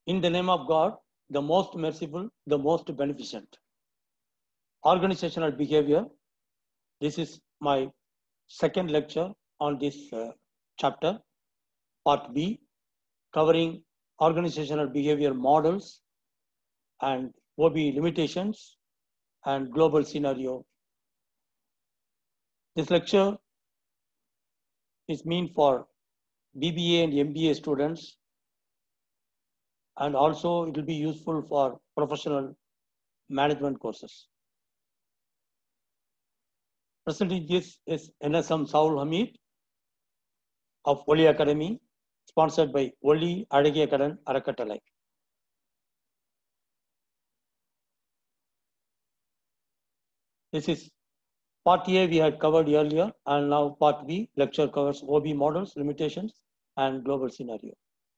In the name of God, the most merciful, the most beneficent. Organizational behavior. This is my second lecture on this chapter, part B, covering organizational behavior models and OB limitations and global scenario. This lecture is meant for BBA and MBA students, and also it will be useful for professional management courses. Presenting this is NSM Saul Hamid of Oli Academy, sponsored by Oli Adagiyakaran Arakattalai. This is part A we had covered earlier, and now part B lecture covers OB models, limitations, and global scenario.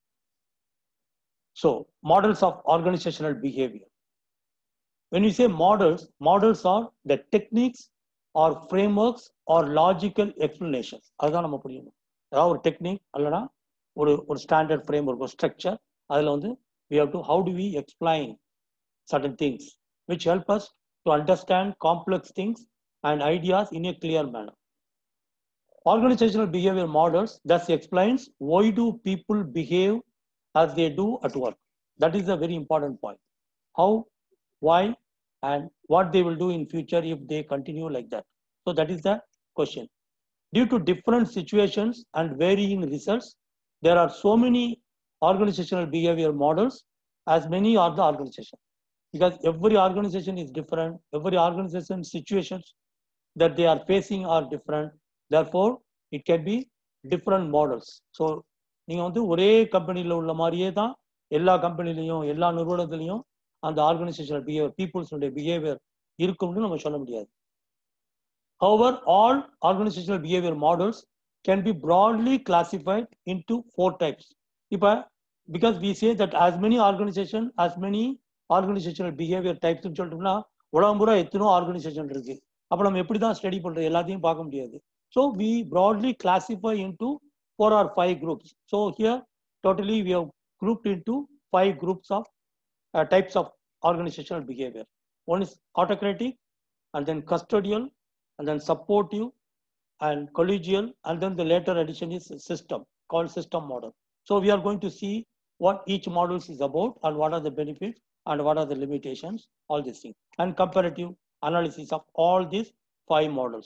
So, models of organizational behavior. When we say models, models are the techniques or frameworks or logical explanations. அதுதான் நம்ம புரியணும். அதாவது ஒரு technique அல்லனா ஒரு standard framework, ஒரு structure, அதில் வந்து we have to how do we explain certain things which help us to understand complex things and ideas in a clear manner. Organizational behavior models thus explains why do people behave as they do at work. That is a very important point. How, why, and what they will do in future if they continue like that. So that is the question. Due to different situations and varying results, there are so many organizational behavior models as many are the organization. Because every organization is different, every organization situations that they are facing are different. Therefore, it can be different models. So, நீங்க வந்து ஒரே கம்பெனியில் உள்ள மாதிரியே தான் எல்லா கம்பெனிலையும் எல்லா நிறுவனத்திலையும் அந்த ஆர்கனைசேஷனல் பிஹேவியர், பீப்புள்ஸுடைய பிஹேவியர் இருக்கும்னு நம்ம சொல்ல முடியாது. However, all organizational behavior models can be broadly classified into 4 types. இப்போ because we say that as many organizational behavior types னு சொல்லிட்டோம்னா உலகம் பூரா எத்தனோ ஆர்கனைசேஷன் இருக்கு. அப்போ நம்ம எப்படி தான் ஸ்டடி பண்றது, எல்லாத்தையும் பார்க்க முடியாது. So we broadly classify into 4 or 5 groups. So here totally we have grouped into 5 groups of types of organizational behavior. One is autocratic, and then custodial, and then supportive, and collegial, and then the later addition is system, called system model. So we are going to see what each model is about and what are the benefits and what are the limitations, all these things, and comparative analysis of all these 5 models.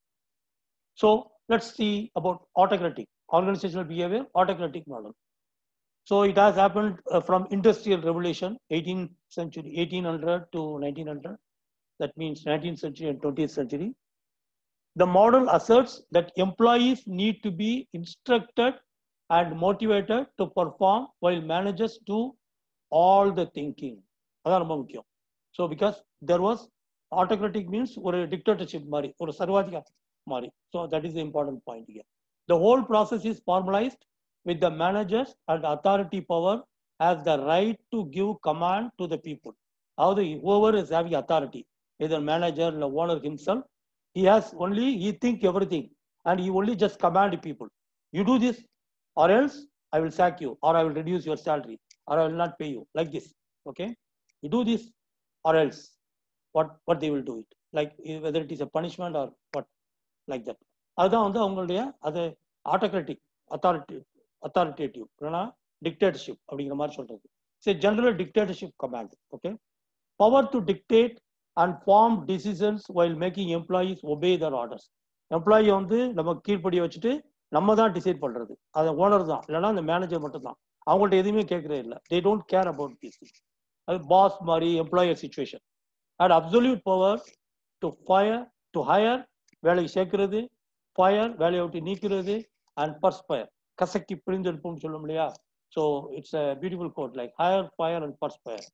So let's see about autocratic, organizational behavior, autocratic model. So it has happened from industrial revolution, 18th century, 1800 to 1900. That means 19th century and 20th century. The model asserts that employees need to be instructed and motivated to perform while managers do all the thinking. அதான் ரொம்ப முக்கியம். So because there was autocratic means ஒரு dictatorship மாதிரி, ஒரு சர்வாதிகார மாதிரி. So that is the important point here. The whole process is formalized with the managers and authority power as the right to give command to the people. அதாவது whoever is having authority, either manager or owner himself, he think everything and he only just command people. You do this or else I will sack you, or I will reduce your salary, or I will not pay you, like this. Okay, you do this or else what they will do it, like whether it is a punishment or what, like that. அதுதான் வந்து அவங்களுடைய அது autocratic authoritative இல்லைனா dictatorship அப்படிங்கிற மாதிரி சொல்றது. It's a general dictatorship command. Okay, power to dictate and form decisions while making employees obey their orders. Employee வந்து நம்ம கீழ்ப்படிய வச்சுட்டு நம்ம தான் டிசைட் பண்றது, அது ஓனர் தான், இல்லைன்னா அந்த மேனேஜர் மட்டும் தான், அவங்கள்ட்ட எதுவுமே கேட்கறே இல்லை. They don't care about this. அது பாஸ் மாதிரி employer situation. And absolute power to fire, to hire, வேலைக்கு சேர்க்கிறது, ஃபயர், வேலையை விட்டு நீக்கிறது, அண்ட் பர்ஸ்பயர், கசக்கி பிரிந்தெடுப்புன்னு சொல்லும் இல்லையா. So it's a beautiful code, like hire, fire and perspire.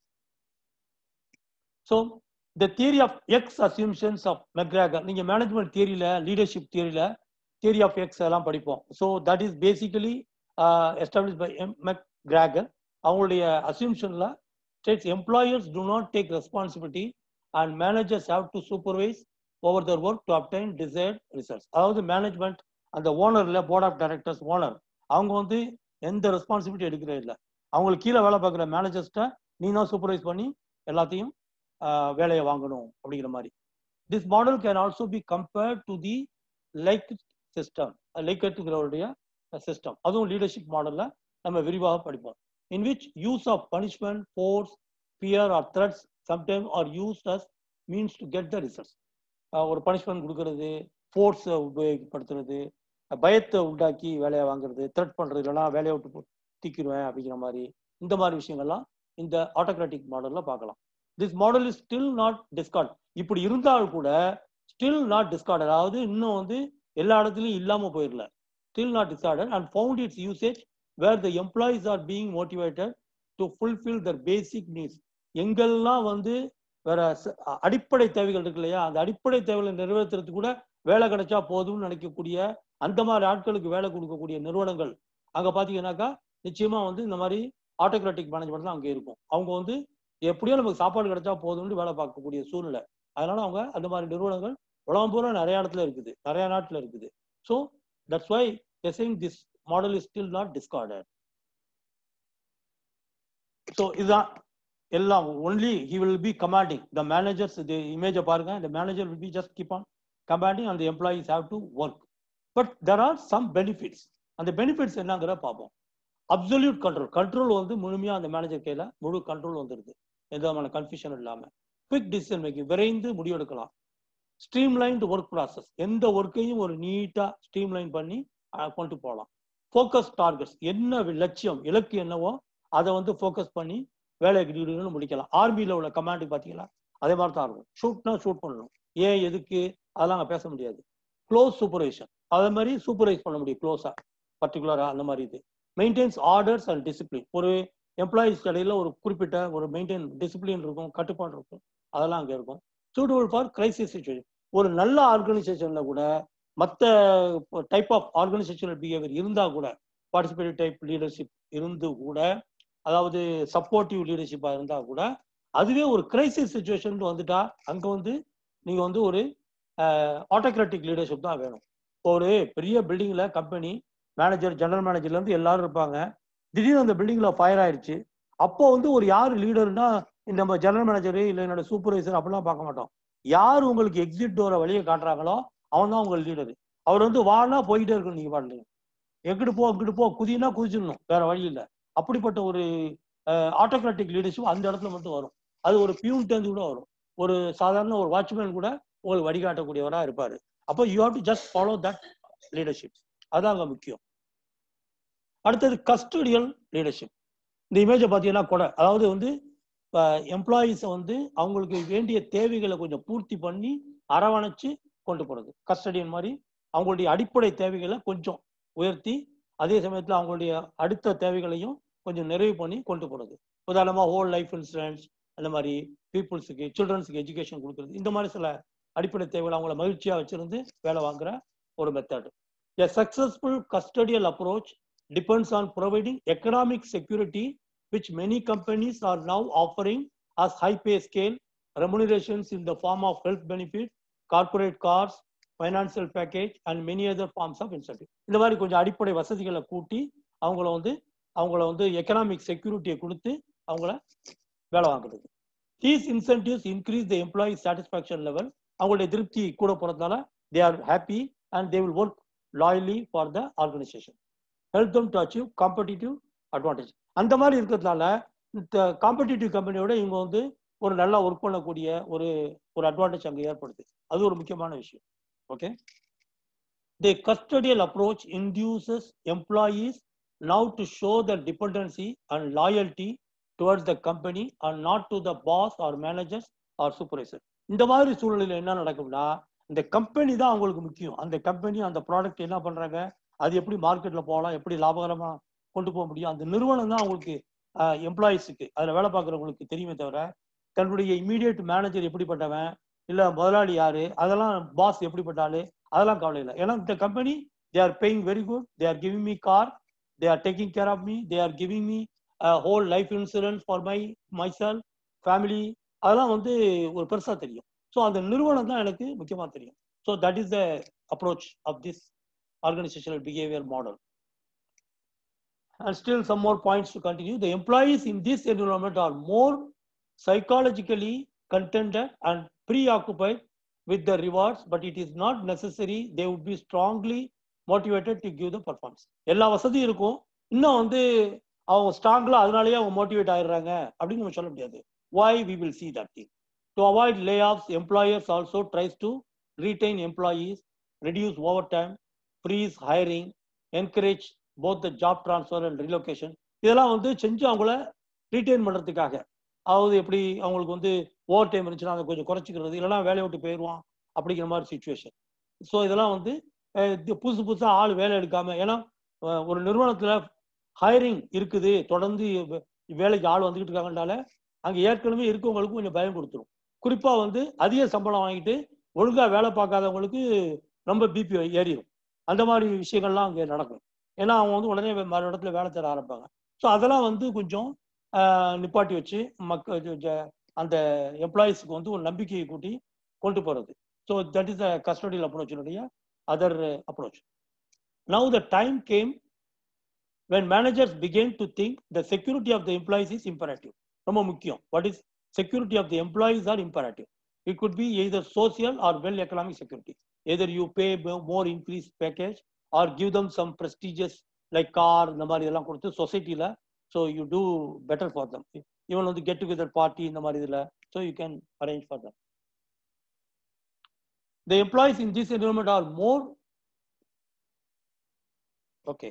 So the theory of X assumptions of McGregor, நீங்க மேனேஜ்மெண்ட் தியரியில, லீடர்ஷிப் தியரியில theory of X எல்லாம் படிப்போம். So that is basically establish by McGregor. அவங்களுடைய அசியூம்ஷன்ல states employers do not take responsibility and managers have to supervise over their work to obtain desired results. அதாவது management அந்த ஓனர்ல, board of directors owner, அவங்க வந்து எந்த ரெஸ்பான்சிபிலிட்டி எடுக்கிறதே இல்லை. அவங்களுக்கு கீழே வேலை பார்க்குற மேனேஜர்ஸ்ட்ட நீ தான் சூப்பர்வைஸ் பண்ணி எல்லாத்தையும் வேலையை வாங்கணும் அப்படிங்கிற மாதிரி. This model can also be compared to the like system, லைக்கட்டுகளுடைய சிஸ்டம். அதுவும் லீடர்ஷிப் மாடல்ல நம்ம விரிவாக படிப்போம். In which use of punishment, force, fear or threats sometimes are used as means to get the results. ஒரு பனிஷ்மெண்ட் கொடுக்கறது, ஃபோர்ஸை உபயோகப்படுத்துறது, பயத்தை உண்டாக்கி வேலையை வாங்குறது, த்ரெட் பண்றது, இல்லைன்னா வேலையை விட்டு தீக்கிடுவேன் அப்படிங்கிற மாதிரி, இந்த மாதிரி விஷயங்கள்லாம் இந்த ஆட்டோகிராட்டிக் மாடல்ல பார்க்கலாம். This model is still not discard. இப்படி இருந்தால் கூட ஸ்டில் நாட் டிஸ்கார்ட், அதாவது இன்னும் வந்து எல்லா இடத்துலையும் இல்லாம போயிடல. Still not discarded and found its usage where the employees are being motivated to fulfil their basic needs. எங்கெல்லாம் வந்து வேற அடிப்படை தேவைகள் இருக்கு இல்லையா, அந்த அடிப்படை தேவைகளை நிறைவேற்றுறதுக்கு கூட வேலை கிடைச்சா போதும்னு நினைக்கக்கூடிய அந்த மாதிரி ஆட்களுக்கு வேலை கொடுக்கக்கூடிய நிறுவனங்கள் அங்க பாத்தீங்கன்னாக்கா நிச்சயமா வந்து இந்த மாதிரி ஆட்டோகிராட்டிக் மேனேஜ்மெண்ட் தான் அங்கே இருக்கும். அவங்க வந்து எப்படியோ நமக்கு சாப்பாடு கிடைச்சா போதும்னு வேலை பார்க்கக்கூடிய சூழ்நிலை. அதனால அவங்க அந்த மாதிரி நிறுவனங்கள் உலகம் பூரா நிறைய இடத்துல இருக்குது, நிறைய நாட்டுல இருக்குது. So that's why this model is still not discarded. So இதுதான் எல்லாம். Only he will be commanding the managers. the image பாருங்க, the manager will be just keep on commanding and the employees have to work. But there are some benefits. அந்த benefits என்னங்கிற பார்ப்போம். Absolute control, control வந்து முழுமையா அந்த manager கையில முழு control வந்துருது, எந்த விதமான கன்ஃபியூஷன் இல்லாம. குவிக் டிசிஷன் மேக்கிங், விரைந்து முடிவெடுக்கலாம். ஸ்ட்ரீம்லைன்டு ஒர்க் ப்ராசஸ், எந்த ஒர்க்கையும் ஒரு நீட்டா ஸ்ட்ரீம்லைன் பண்ணி கொண்டு போகலாம். ஃபோக்கஸ் டார்கெட்ஸ், என்ன லட்சியம் இலக்கு என்னவோ அதை வந்து ஃபோக்கஸ் பண்ணி வேலைக்கு முடிக்கலாம். ஆர்மியில உள்ள கமாண்டுக்கு பார்த்தீங்களா அதே மாதிரி தான் இருக்கும். ஷூட்னா ஷூட் பண்ணணும், ஏன் எதுக்கு அதெல்லாம் அங்கே பேச முடியாது. க்ளோஸ் சூப்பர்வைசன், அதே மாதிரி சூப்பர்வைஸ் பண்ண முடியும் க்ளோஸா பர்டிகுலரா அந்த மாதிரி. இது மெயின்டைன்ஸ் ஆர்டர்ஸ் அண்ட் டிசிப்ளின், ஒரு எம்ப்ளாயிஸ் இடையில ஒரு குறிப்பிட்ட ஒரு மெயின்டைன் டிசிப்ளின் இருக்கும், கட்டுப்பாடு இருக்கும், அதெல்லாம் அங்கே இருக்கும். சூட்டபிள் ஃபார் கிரைசிஸ் சிச்சுவேஷன், ஒரு நல்ல ஆர்கனைசேஷன்ல கூட மற்ற டைப் ஆஃப் ஆர்கனைசேஷனல் பிஹேவியர் இருந்தா கூட, பார்ட்டிசிபேட்டிவ் டைப் லீடர்ஷிப் இருந்து கூட, அதாவது சப்போர்ட்டிவ் லீடர்ஷிப்பா இருந்தா கூட, அதுவே ஒரு கிரைசிஸ் சுச்சுவேஷன் வந்துட்டா அங்க வந்து நீங்க வந்து ஒரு ஆட்டோகிராட்டிக் லீடர்ஷிப் தான் வேணும். ஒரு பெரிய பில்டிங்ல கம்பெனி மேனேஜர், ஜெனரல் மேனேஜர்ல இருந்து எல்லாரும் இருப்பாங்க. திடீர்னு அந்த பில்டிங்ல ஃபயர் ஆயிடுச்சு. அப்போ வந்து ஒரு யார் லீடர்னா நம்ம ஜெனரல் மேனேஜர் இல்லை என்னோட சூப்பர்வைசர் அப்படிலாம் பார்க்க மாட்டோம். யார் உங்களுக்கு எக்ஸிட் டோரை வழியை காட்டுறாங்களோ அவன் தான் உங்க லீடர். அவர் வந்து வானா போய்கிட்டே இருக்கணும், நீங்க பாருங்க, எங்கிட்டு போ குதினா குதிச்சிடணும், வேற வழி இல்லை. அப்படிப்பட்ட ஒரு ஆட்டோகிராட்டிக் லீடர்ஷிப் அந்த இடத்துல மட்டும் வரும். அது ஒரு பியூன் டேர்ந்து கூட வரும், ஒரு சாதாரண ஒரு வாட்ச்மேன் கூட உங்களுக்கு வழிகாட்டக்கூடியவராக இருப்பாரு. அப்போ you have to just follow that leadership, அதான் அங்க முக்கியம். அடுத்தது கஸ்டோடியல் லீடர்ஷிப். இந்த இமேஜை பார்த்தீங்கன்னா கூட, அதாவது வந்து எம்ப்ளாயீஸை வந்து அவங்களுக்கு வேண்டிய தேவைகளை கொஞ்சம் பூர்த்தி பண்ணி அரவணைச்சு கொண்டு போறது. கஸ்டடியன் மாதிரி அவங்களுடைய அடிப்படை தேவைகளை கொஞ்சம் உயர்த்தி, அதே சமயத்தில் அவங்களுடைய அடுத்த தேவைகளையும் கொஞ்சம் நிறைவு பண்ணி கொண்டு போறது. உதாரணமா ஹோல் லைஃப் இன்சூரன்ஸ், அந்த மாதிரி பீப்புள்ஸுக்கு, சில்ட்ரன்ஸுக்கு எஜுகேஷன் கொடுக்குறது, இந்த மாதிரி சில அடிப்படை தேவைகளை அவங்கள மகிழ்ச்சியா வச்சிருந்து வேலை வாங்குற ஒரு method. A successful custodial approach depends on providing economic security, which many companies are now offering as high pay scale remunerations in the form of health benefits, corporate cars, financial package and many other forms of incentive. இந்த மாதிரி கொஞ்சம் அடிப்படை வசதிகளை கூட்டி அவங்கள வந்து economic செக்யூரிட்டியை கொடுத்து அவங்கள வேலை வாங்குறது. These incentives increase the employee satisfaction level. அவங்களுடைய திருப்தி கூட போறதுனால they are happy and they will work loyally for the organization. Help them to achieve competitive advantage. அந்த மாதிரி இருக்கிறதுனால இந்த காம்படிட்டிவ் கம்பெனியோட இவங்க வந்து ஒரு நல்லா ஒர்க் பண்ணக்கூடிய ஒரு அட்வான்டேஜ் அங்கே ஏற்படுது. அது ஒரு முக்கியமான விஷயம். Okay, the custodial approach induces employees now to show the dependency and loyalty towards the company and not to the boss or managers or supervisor. இந்த மாதிரி சூழ்நிலையில் என்ன நடக்கும்னா, இந்த கம்பெனி தான் அவங்களுக்கு முக்கியம். அந்த கம்பெனி அந்த ப்ராடக்ட் என்ன பண்றாங்க, அது எப்படி மார்க்கெட்ல போகலாம், எப்படி லாபகரமா கொண்டு போக முடியும், அந்த நிறுவனம் தான் அவங்களுக்கு எம்ப்ளாயிஸுக்கு அதில் வேலை பார்க்குறவங்களுக்கு தெரியுமே தவிர தன்னுடைய இமீடியட் மேனேஜர் எப்படிப்பட்டவன், இல்லை முதலாளி யாரு, அதெல்லாம் பாஸ் எப்படிப்பட்டாலு, அதெல்லாம் கவலை இல்லை. ஏன்னா இந்த company they are paying very good, they are giving me car, they are taking care of me, they are giving me whole life insurance for myself family, அதெல்லாம் வந்து ஒரு பெருசா தெரியும். ஸோ அந்த நிறுவனம் தான் எனக்கு முக்கியமாக தெரியும். So that is the approach of this organizational behaviour model. And still some more points to continue. The employees in this environment are more psychologically contented and preoccupied with the rewards, but it is not necessary they would be strongly motivated to give the performance. எல்லா வசதியும் இருக்கும், இன்னும் வந்து அவங்க ஸ்ட்ராங்லா அதனாலேயே அவங்க motivate ஆயிடுறாங்க அப்படின்னு நம்ம சொல்ல முடியாது. Why? We will see that thing. To avoid layoffs, employers also tries to retain employees, reduce overtime, freeze hiring, encourage both the job transfer and relocation. இதெல்லாம் வந்து செஞ்சு அவங்கள ரீட்டைன் பண்றதுக்காக, அதாவது எப்படி அவங்களுக்கு வந்து ஓவர் டைம் இருந்துச்சுன்னா அதை கொஞ்சம் குறைச்சிக்கிறது, இல்லைன்னா வேலையை விட்டு போயிடுவான் அப்படிங்கிற மாதிரி சுச்சுவேஷன். ஸோ இதெல்லாம் வந்து புதுசு புதுசாக ஆள் வேலை எடுக்காம, ஏன்னா ஒரு நிறுவனத்தில் ஹைரிங் இருக்குது, தொடர்ந்து வேலைக்கு ஆள் வந்துகிட்டு இருக்காங்கனால அங்கே ஏற்கனவே இருக்கவங்களுக்கு கொஞ்சம் பயம் கொடுத்துரும். குறிப்பாக வந்து அதிக சம்பளம் வாங்கிட்டு ஒழுங்காக வேலை பார்க்காதவங்களுக்கு ரொம்ப பிபி ஏறிடும். அந்த மாதிரி விஷயங்கள்லாம் அங்கே நடக்கும். ஏன்னா அவங்க வந்து உடனே மறு இடத்துல வேலை தர ஆரம்பிப்பாங்க. ஸோ அதெல்லாம் வந்து கொஞ்சம் நிப்பாட்டி வச்சு அந்த எம்ப்ளாயிஸ்க்கு வந்து ஒரு நம்பிக்கையை கூட்டி கொண்டு போகிறது. So that is the custodial அப்ரோச்சினுடைய other approach. Now the time came when managers begin to think the security of the employees is imperative. ரொம்ப முக்கியம். What is security of the employees are imperative. It could be either social or well economic security. Either you pay more increased package or give them some prestigious like car, இந்த மாதிரி இதெல்லாம் கொடுத்து சொசைட்டில, so you do better for them. Even on the get together party இந்த மாதிரி இதுல, so you can arrange for them. The employees in this environment are more okay.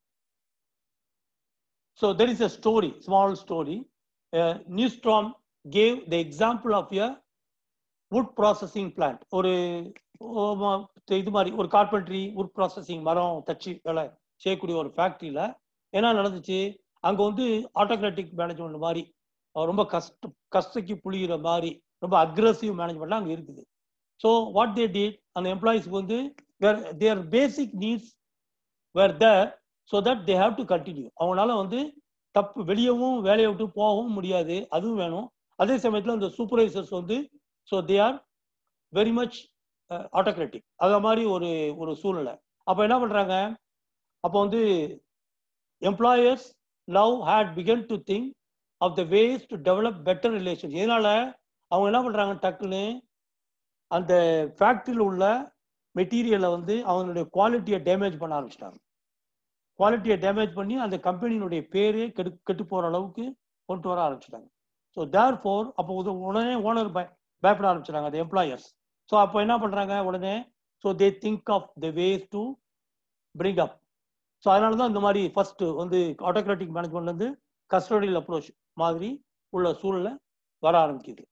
So there is a story, small story. Newstrom gave the example of a wood processing plant. ஒரு இது மாதிரி ஒரு carpentry would processing, மரம் தச்சு வேலை செய்யக்கூடிய ஒரு ஃபேக்ட்ரியில் என்ன நடந்துச்சு, அங்கே வந்து ஆட்டோக்ராட்டிக் மேனேஜ்மெண்ட் மாதிரி ரொம்ப கஷ்டக்கு புளிகிற மாதிரி ரொம்ப அக்ரெசிவ் மேனேஜ்மெண்ட்லாம் அங்கே இருக்குது. ஸோ வாட் தே டிட், அந்த எம்ப்ளாயிஸ்க்கு வந்து their basic needs were there, so that they have to continue. அவங்களால வந்து வெளியவும் வேலையை விட்டு போகவும் முடியாது, அதுவும் வேணும். அதே சமயத்தில் இந்த சூப்பர்வைசர்ஸ் வந்து so they are very much autocratic, அது மாதிரி ஒரு சூழ்நிலை. அப்போ என்ன பண்ணுறாங்க, அப்போ வந்து employers now had begun to think of the ways to develop better relation. இதனால அவங்க என்ன பண்ணுறாங்க, டக்குன்னு அந்த ஃபேக்ட்ரியில் உள்ள மெட்டீரியலை வந்து அவங்களுடைய குவாலிட்டியை டேமேஜ் பண்ண ஆரம்பிச்சிட்டாங்க. குவாலிட்டியை டேமேஜ் பண்ணி அந்த கம்பெனியினுடைய பேரே கெட்டு போகிற அளவுக்கு கொண்டு வர ஆரம்பிச்சிட்டாங்க. ஸோ தேர் ஃபோர் அப்போ உடனே ஓனர் பயப்பட ஆரம்பிச்சிட்டாங்க அந்த எம்ப்ளாயர்ஸ். ஸோ அப்போ என்ன பண்ணுறாங்க உடனே, so they think of the ways to bring up. So அதனால தான் இந்த மாதிரி ஃபர்ஸ்ட் வந்து ஆட்டோக்ராட்டிக் மேனேஜ்மெண்ட்லேருந்து கஸ்டோடியல் அப்ரோச் மாதிரி உள்ள சூழலை வர ஆரம்பிக்குது.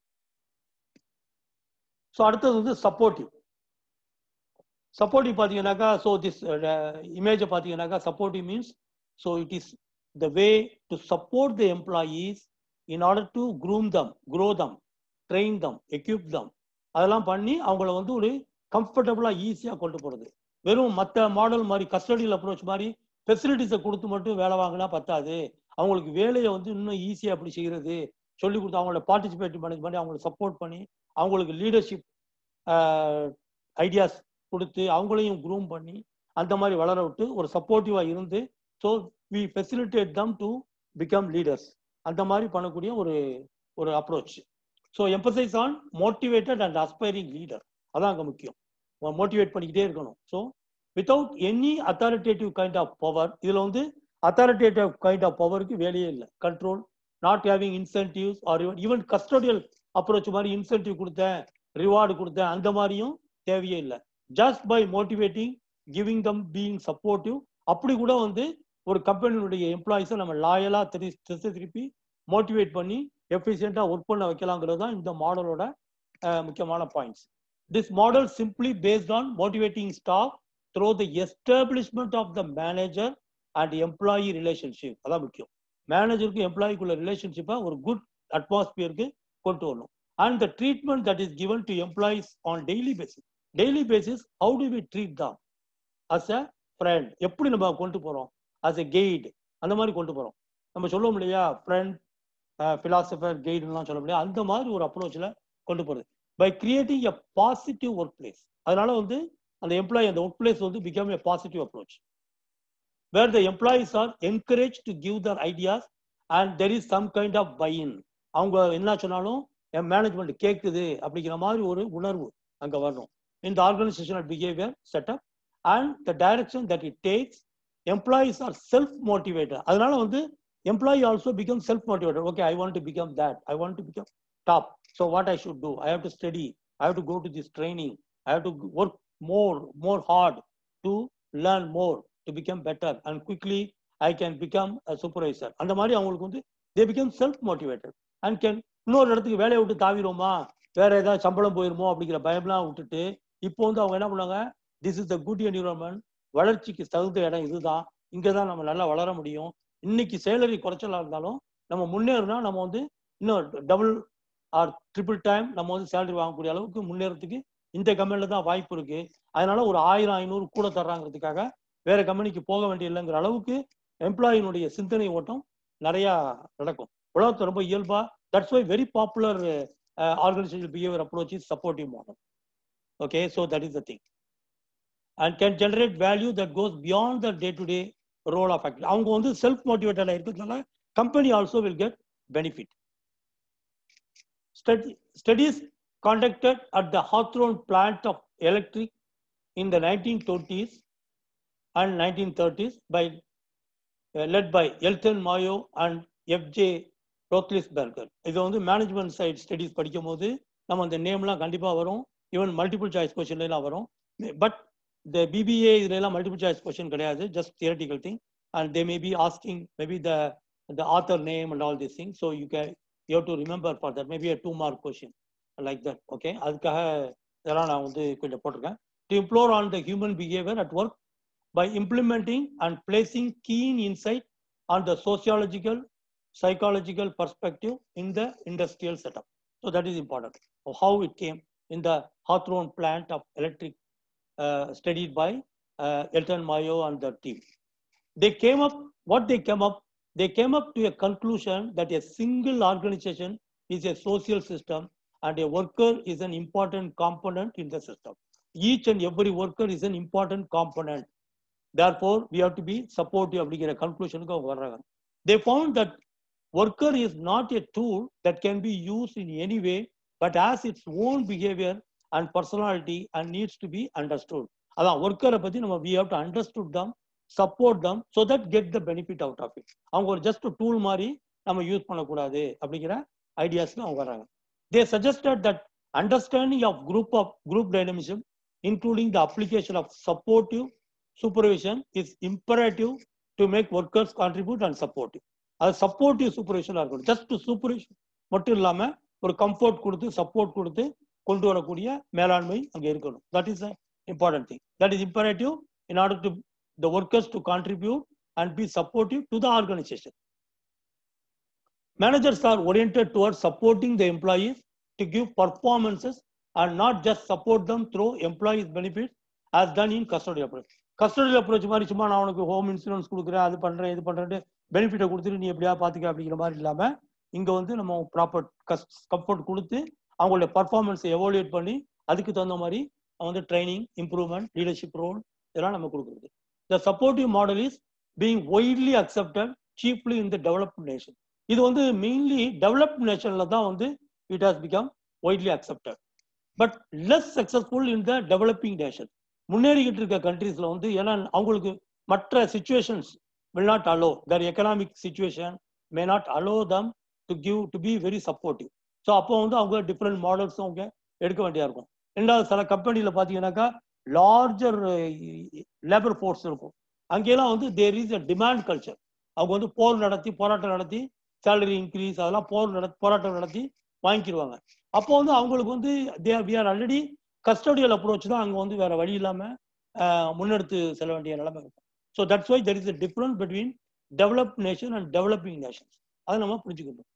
ஸோ அடுத்தது வந்து சப்போர்ட்டிவ். சப்போர்ட்டிவ் பார்த்தீங்கன்னாக்கா, ஸோ திஸ் இமேஜை பார்த்தீங்கன்னாக்கா, supportive means so it is the way to support the employees in order to groom them, grow them, train them, equip them, அதெல்லாம் பண்ணி அவங்கள வந்து ஒரு கம்ஃபர்டபுளாக ஈஸியாக கொண்டு போகிறது. வெறும் மற்ற மாடல் மாதிரி கஸ்டடியல் அப்ரோச் மாதிரி ஃபெசிலிட்டிஸை கொடுத்து மட்டும் வேலை வாங்கினா பத்தாது, அவங்களுக்கு வேலையை வந்து இன்னும் ஈஸியாக அப்படி செய்கிறது சொல்லி கொடுத்து அவங்களோட பார்ட்டிசிபேட்டிவ் மேனேஜ் பண்ணி அவங்களை சப்போர்ட் பண்ணி அவங்களுக்கு லீடர்ஷிப் ஐடியாஸ் கொடுத்து அவங்களையும் க்ரூம் பண்ணி அந்த மாதிரி வளர விட்டு ஒரு சப்போர்ட்டிவாக இருந்து, so we facilitate them to become leaders, அந்த மாதிரி பண்ணக்கூடிய ஒரு approach. So emphasis on motivated and aspiring leader, அதான் அங்கே முக்கியம். மோட்டிவேட் பண்ணிக்கிட்டே இருக்கணும். So without any authoritative kind of power, இதில் வந்து அத்தாரிட்டேட்டிவ் கைண்ட் ஆஃப் பவருக்கு வேலையே இல்லை. Control, not having incentives or even custodial approach மாதிரி இன்சென்டிவ் கொடுத்தேன், ரிவார்டு கொடுத்தேன், அந்த மாதிரியும் தேவையே இல்லை. Just by motivating, giving them, being supportive, அப்படி கூட வந்து ஒரு கம்பெனியுடைய எம்ப்ளாயிஸை நம்ம லாயலாக திருப்பி மோட்டிவேட் பண்ணி எஃபிஷியண்டாக ஒர்க் பண்ண வைக்கலாங்கிறது தான் இந்த மாடலோட முக்கியமான points. This model simply based on motivating staff through the establishment of the manager and employee relationship. அதான் முக்கியம். மேனேஜருக்கு எம்ப்ளாயிக்குள்ள ரிலேஷன்ஷிப்பை ஒரு குட் அட்மாஸ்பியருக்கு கொண்டு வரணும். And the treatment that is given to employees on daily basis. Daily basis how do we treat them as a friend, எப்படி நம்ம கொண்டு போகிறோம், அஸ் எ கைடு, அந்த மாதிரி கொண்டு போகிறோம். நம்ம சொல்லுவோம் இல்லையா, ஃப்ரெண்ட், பிலாசபர், கைடுலாம் சொல்ல முடியாது, அந்த மாதிரி ஒரு அப்ரோச்சில் கொண்டு போகிறது by creating a positive work place. அதனால வந்து அந்த எம்ப்ளாயி, அந்த ஒர்க் பிளேஸ் வந்து become a positive approach. where the employees are encouraged to give their ideas and there is some kind of buy-in. அவங்க என்ன சொன்னாலும் என் மேனேஜ்மெண்ட் கேட்குது அப்படிங்கிற மாதிரி ஒரு உணர்வு அங்க வரணும். In the organizational behavior setup and the direction that it takes, employees are self-motivated. அதனால வந்து employee also becomes self-motivated. Okay, I want to become that. I want to become top. So what I should do? I have to study. I have to go to this training. I have to work more hard to learn more, to become better, and quickly I can become a supervisor. அந்த மாதிரி அவங்களுக்கு வந்து they become self-motivated and can இன்னொரு இடத்துக்கு வேலையை விட்டு தாவிடுவோமா, வேற ஏதாவது சம்பளம் போயிருமோ அப்படிங்கிற பயம்லாம் விட்டுட்டு இப்போ வந்து அவங்க என்ன பண்ணாங்க, this is the good environment, வளர்ச்சிக்கு தகுந்த இடம் இதுதான், இங்கே தான் நம்ம நல்லா வளர முடியும். இன்னைக்கு சேலரி குறைச்சலா இருந்தாலும் நம்ம முன்னேறினா நம்ம வந்து இன்னும் டபுள் ஆர் ட்ரிபிள் டைம் நம்ம வந்து சேலரி வாங்கக்கூடிய அளவுக்கு முன்னேறதுக்கு இந்த கம்பெனில தான் வாய்ப்பு இருக்கு. அதனால ஒரு 1000-500 கூட தர்றாங்கிறதுக்காக வேற கம்பெனிக்கு போக வேண்டிய இல்லைங்கிற அளவுக்கு எம்ப்ளாயினுடைய சிந்தனை ஓட்டம் நிறைய நடக்கும் உலகத்தை ரொம்ப இயல்பா. That's why very popular organizational behaviour approach is supportive model. Okay, so that is the thing and can generate value that goes beyond the day to day role of activity. அவங்க வந்து செல்ஃப் மோட்டிவேட்டடா இருக்கிறதுனால company also will get benefit. Studies conducted at the Hawthorne plant of electric in the 1920s and 1930s by led by Elton Mayo and F.J. Roethlisberger. இது வந்து management side studies படிக்கும் போது நம்ம அந்த நேம்லாம் கண்டிப்பாக வரும். ஈவன் மல்டிபிள் சாய்ஸ் கொஸ்டின்லாம் வரும். But இந்த பிபிஏ இதுலாம் மல்டிபிள் சாய்ஸ் கொஸ்டின் கிடையாது, just theoretical thing. And they may be asking maybe the author name and all this thing. So you have to remember for that, maybe a 2-mark question like that. Okay, அதுக்காக இதெல்லாம் நான் வந்து கொஞ்சம் போட்டிருக்கேன். To implore on the human behavior at work by implementing and placing keen insight on the sociological, psychological perspective in the industrial setup. So that is important. How it came in the Hawthorne plant of electric studied by Elton Mayo and the team. They came up to a conclusion that a single organization is a social system and a worker is an important component in the system. Each and every worker is an important component. Therefore, we have to be supportive அப்படிங்கிற கன்க்ளூஷனுக்கு அவங்க வர்றாங்க. They found that worker is not a tool that can be used in any way, but has its own behavior and personality and needs to be understood. அதான் ஒர்க்கரை பத்தி நம்ம we have to understood them, support them so that get the benefit out of it. அவங்க ஒரு just tool மாதிரி நம்ம use பண்ணக்கூடாது அப்படிங்கிற ஐடியாஸ்க்கு அவங்க வர்றாங்க. They suggested that understanding of group dynamism, including the application of supportive supervision, is imperative to make workers contribute and supportive. அது supportive சூப்பர்விஷனாக இருக்கணும். ஜஸ்ட் சூப்பர்விஷன் மட்டும் இல்லாமல் ஒரு கம்ஃபர்ட் கொடுத்து சப்போர்ட் கொடுத்து கொண்டு வரக்கூடிய மேலாண்மை அங்கே இருக்கணும். That is important thing. That is imperative in order to the workers to contribute and be supportive to the organization. Managers are oriented towards supporting the employees to give performances and not just support them through employees benefits as done in custodial approach. Custodial approach மாதிரி சும்மா நான் உனக்கு home insurance கொடுக்குறேன், அது பண்றேன், இது பண்றேன், பெனிஃபிட்டை கொடுத்துட்டு நீ எப்படியா பாத்துக்க அப்படிங்கிற மாதிரி இல்லாம இங்க வந்து நம்ம ப்ராப்பர் கம்ஃபர்ட் கொடுத்து அவங்களுடைய பர்ஃபார்மன்ஸை எவாலுவேட் பண்ணி அதுக்கு தகுந்த மாதிரி வந்து ட்ரைனிங், இம்ப்ரூவ்மெண்ட், லீடர்ஷிப் ரோல் இதெல்லாம் நம்ம கொடுக்குறது. The supportive model is being widely accepted chiefly in the developed nation. இது வந்து மெயின்லி டெவலப்ட் நேஷன்ல தான் வந்து it has become widely accepted, but less successful in the developing nation. முன்னேறிக்கிட்டு இருக்க கண்ட்ரீஸ்ல வந்து ஏன்னா அவங்களுக்கு மற்ற situations will not allow, their economic situation may not allow them to be very supportive. So அப்போ வந்து அவங்க டிஃப்ரெண்ட் மாடல்ஸும் அவங்க எடுக்க வேண்டியா இருக்கும். ரெண்டாவது சில கம்பெனியில் பார்த்தீங்கன்னாக்கா லார்ஜர் லேபர் ஃபோர்ஸ் இருக்கும். அங்கெல்லாம் வந்து there is a demand culture. அவங்க வந்து போராட்டம் நடத்தி சேலரி இன்க்ரீஸ் அதெல்லாம் போராட்டம் நடத்தி வாங்கிக்கிடுவாங்க. அப்போ வந்து அவங்களுக்கு வந்து we are already custodial approach தான் அங்கே வந்து வேற வழி இல்லாமல் முன்னெடுத்து செல்ல வேண்டிய நிலைமை இருக்கும். So that's why there is a difference between developed nation and developing nations. அதை நம்ம புரிஞ்சுக்கணும்.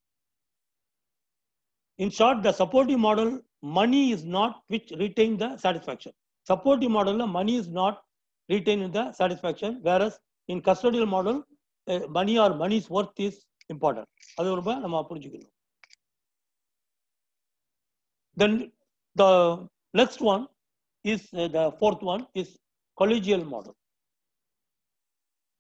In short, the supportive model, money is not which retain the satisfaction. Supportive model, money is not retained in the satisfaction, whereas in custodial model, money or money's worth is important. அது ரொம்ப நம்ம புரிஞ்சுக்கணும். Then the next one is the fourth one is collegial model.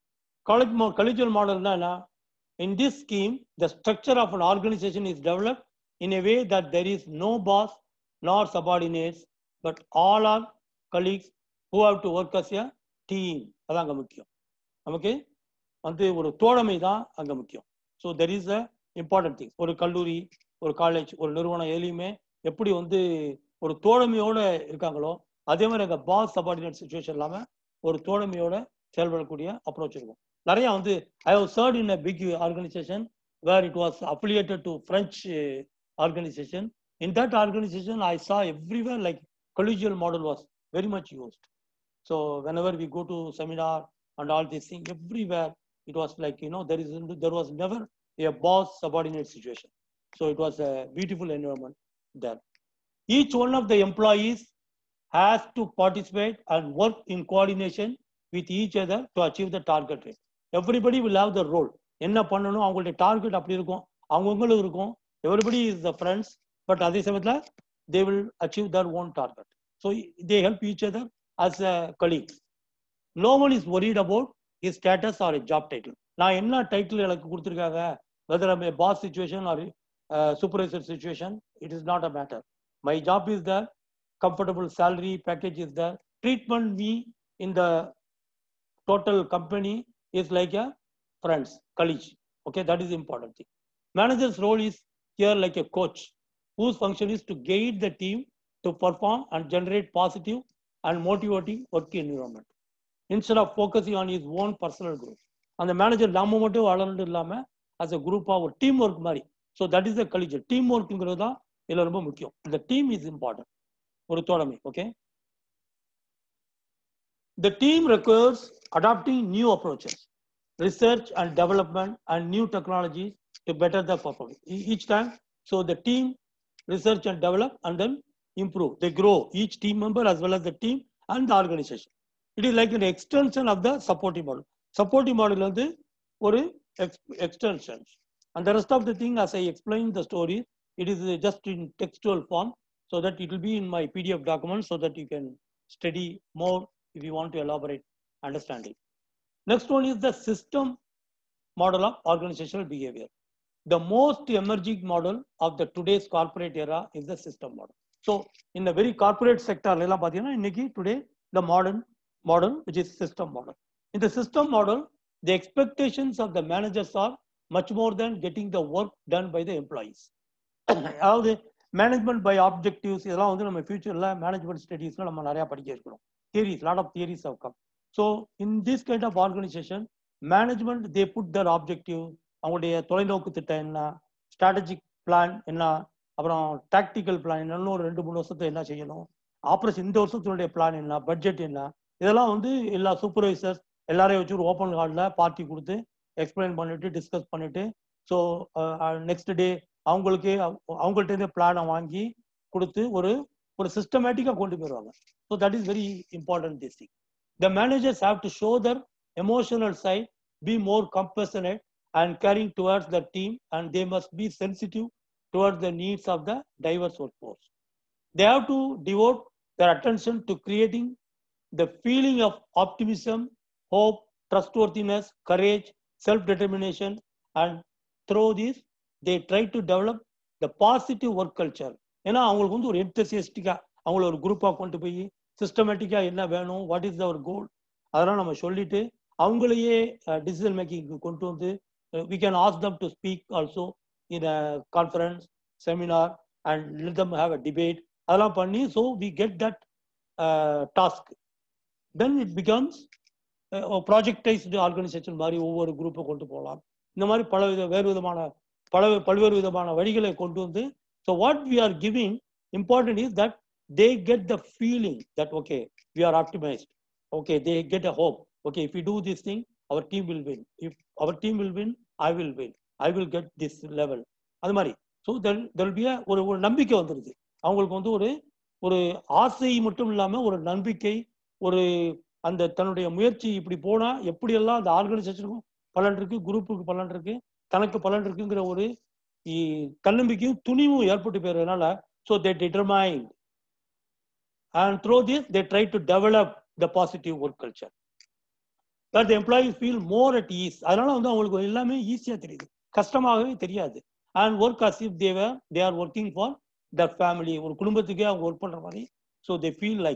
collegial model in this scheme, the structure of an organization is developed in a way that there is no boss nor subordinates, but all are colleagues who have to work as a team. அதாங்க முக்கியம். நமக்கு வந்து ஒரு தோழமை தான் அங்க முக்கியம். So there is a important thing. ஒரு கல்லூரி, ஒரு காலேஜ், ஒரு நிறுவனம் எதுலையுமே எப்படி வந்து ஒரு தோழமையோட இருக்காங்களோ அதே மாதிரி அங்கே பாஸ் சபார்டினேட் சுச்சுவேஷன் இல்லாமல் ஒரு தோழமையோட செயல்படக்கூடிய அப்ரோச் இருக்கும். நிறைய வந்து I have served in a big organization where it was affiliated to French organization. In that organization I saw everywhere like collegial model was very much used. So whenever we go to seminar and all these things, everywhere it was like, there was never a boss subordinate situation. So it was a beautiful environment there. Each one of the employees has to participate and work in coordination with each other to achieve the target rate. Everybody will have the role. என்ன பண்ணணும், அவங்களுடைய target அப்படி இருக்கும், அவங்கவுங்களும் இருக்கும். Everybody is the friends, but அதே சமயத்தில் they will achieve their own target. So they help each other as a colleagues. No one is worried about his status or a job title. நான் என்ன title எனக்கு கொடுத்துருக்காங்க, whether I'm a boss situation or supervisor situation, it is not a matter. My job is there, comfortable salary package is there, treatment me in the total company is like a friends, colleague. Okay, that is the important thing. Manager's role is here like a coach, whose function is to guide the team to perform and generate positive and motivating work environment instead of focusing on his own personal growth. And the manager நாம மட்டும் வளர்ந்து இல்லாம as a group ஒரு team work மாதிரி. So that is the collegiate team workங்கிறது தான் இதுல ரொம்ப முக்கியம். The team is important. ஒரு தோழமை. Okay. The team requires adopting new approaches, research and development and new technologies to better the performance each time. So the team research and develop and then improve. They grow, each team member as well as the team and the organization. It is like an extension of the supporting model. Supporting model வந்து ஒரு extension. And the rest of the thing, as I explained the story, it is just in textual form, so that it will be in my PDF document, so that you can study more if you want to elaborate understanding. Next one is the system model of organizational behavior. The most emerging model of the today's corporate era is the system model. So in the very corporate sector, today the modern model, which is system model. In the system model, the expectations of the managers are much more than getting the work done by the employees. அதாவது management by objectives இதெல்லாம் வந்து நம்ம ஃபியூச்சர்ல management ஸ்டடீஸ்ல நம்ம நிறைய படிக்க இருக்கணும். Theories, lot of theories have come. So in this kind of organization management they put their objective, அவங்களுடைய தொலைநோக்கு திட்டம் என்ன, ஸ்ட்ராட்டஜிக் பிளான் என்ன, அப்புறம் டாக்டிக்கல் பிளான் என்ன, இன்னும் ஒரு 2-3 வருஷத்தை என்ன செய்யணும், ஆப்ரேஷன் இந்த வருஷத்தினுடைய பிளான் என்ன, பட்ஜெட் என்ன, இதெல்லாம் வந்து எல்லா சூப்பர்வைசர்ஸ் எல்லாரையும் வச்சு ஒரு ஓப்பன் ஹாலில் பார்ட்டி கொடுத்து எக்ஸ்பிளைன் பண்ணிட்டு டிஸ்கஸ் பண்ணிட்டு, ஸோ நெக்ஸ்ட் டே அவங்கள்ட்ட பிளானை வாங்கி கொடுத்து ஒரு சிஸ்டமேட்டிக்காக கொண்டு போயிடுவாங்க. So that is very important this thing. The managers have to show their emotional side, be more compassionate and caring towards the team, and they must be sensitive towards the needs of the diverse workforce. They have to devote their attention to creating the feeling of optimism, hope, trustworthiness, courage, self-determination, and through this they try to develop the positive work culture. ஏன்னா அவங்களுக்கு வந்து ஒரு என்தூசியஸ்டிக்கா அவங்கள ஒரு குரூப்பாக கொண்டு போய் சிஸ்டமேட்டிக்கா என்ன வேணும், வாட் இஸ் அவர் கோல், அதெல்லாம் நம்ம சொல்லிட்டு அவங்களையே டிசிஷன் மேக்கிங் கொண்டு வந்து we can ask them to speak also in a conference, seminar, and let them have a debate. அதெல்லாம் பண்ணி so we get that task. Then it becomes a projectized organization மாதிரி ஒவ்வொரு குரூப்பை கொண்டு போகலாம். இந்த மாதிரி பல்வேறு விதமான வழிகளை கொண்டு வந்து, so what we are giving important is that they get the feeling that okay, we are optimized, okay, they get a hope, okay, if we do this thing our team will win, if our team will win I will win, I will get this level. அது மாதிரி so there will be ஒரு நம்பிக்கை வந்துடுது அவங்களுக்கு, வந்து ஒரு ஆசை மட்டும் இல்லாமல் ஒரு நம்பிக்கை, ஒரு அந்த தன்னுடைய முயற்சி இப்படி போனா எப்படியெல்லாம் அந்த ஆர்கனைசேஷனுக்கும் பலன் இருக்கு, குரூப்புக்கு பலன் இருக்கு, தனக்கு பலன் இருக்குங்கிற ஒரு தன்னம்பிக்கையும் துணிவும் ஏற்பட்டு போயிடுறதுனால so they determined and through this they try to develop the positive work culture. where the employees feel more at ease. அதனால வந்து அவங்களுக்கு எல்லாமே ஈஸியா தெரியுது, கஷ்டமாகவே தெரியாது. And work as if they are working for their family. ஒரு குடும்பத்துக்கே அவங்க ஒர்க் பண்ற மாதிரி. So they feel like.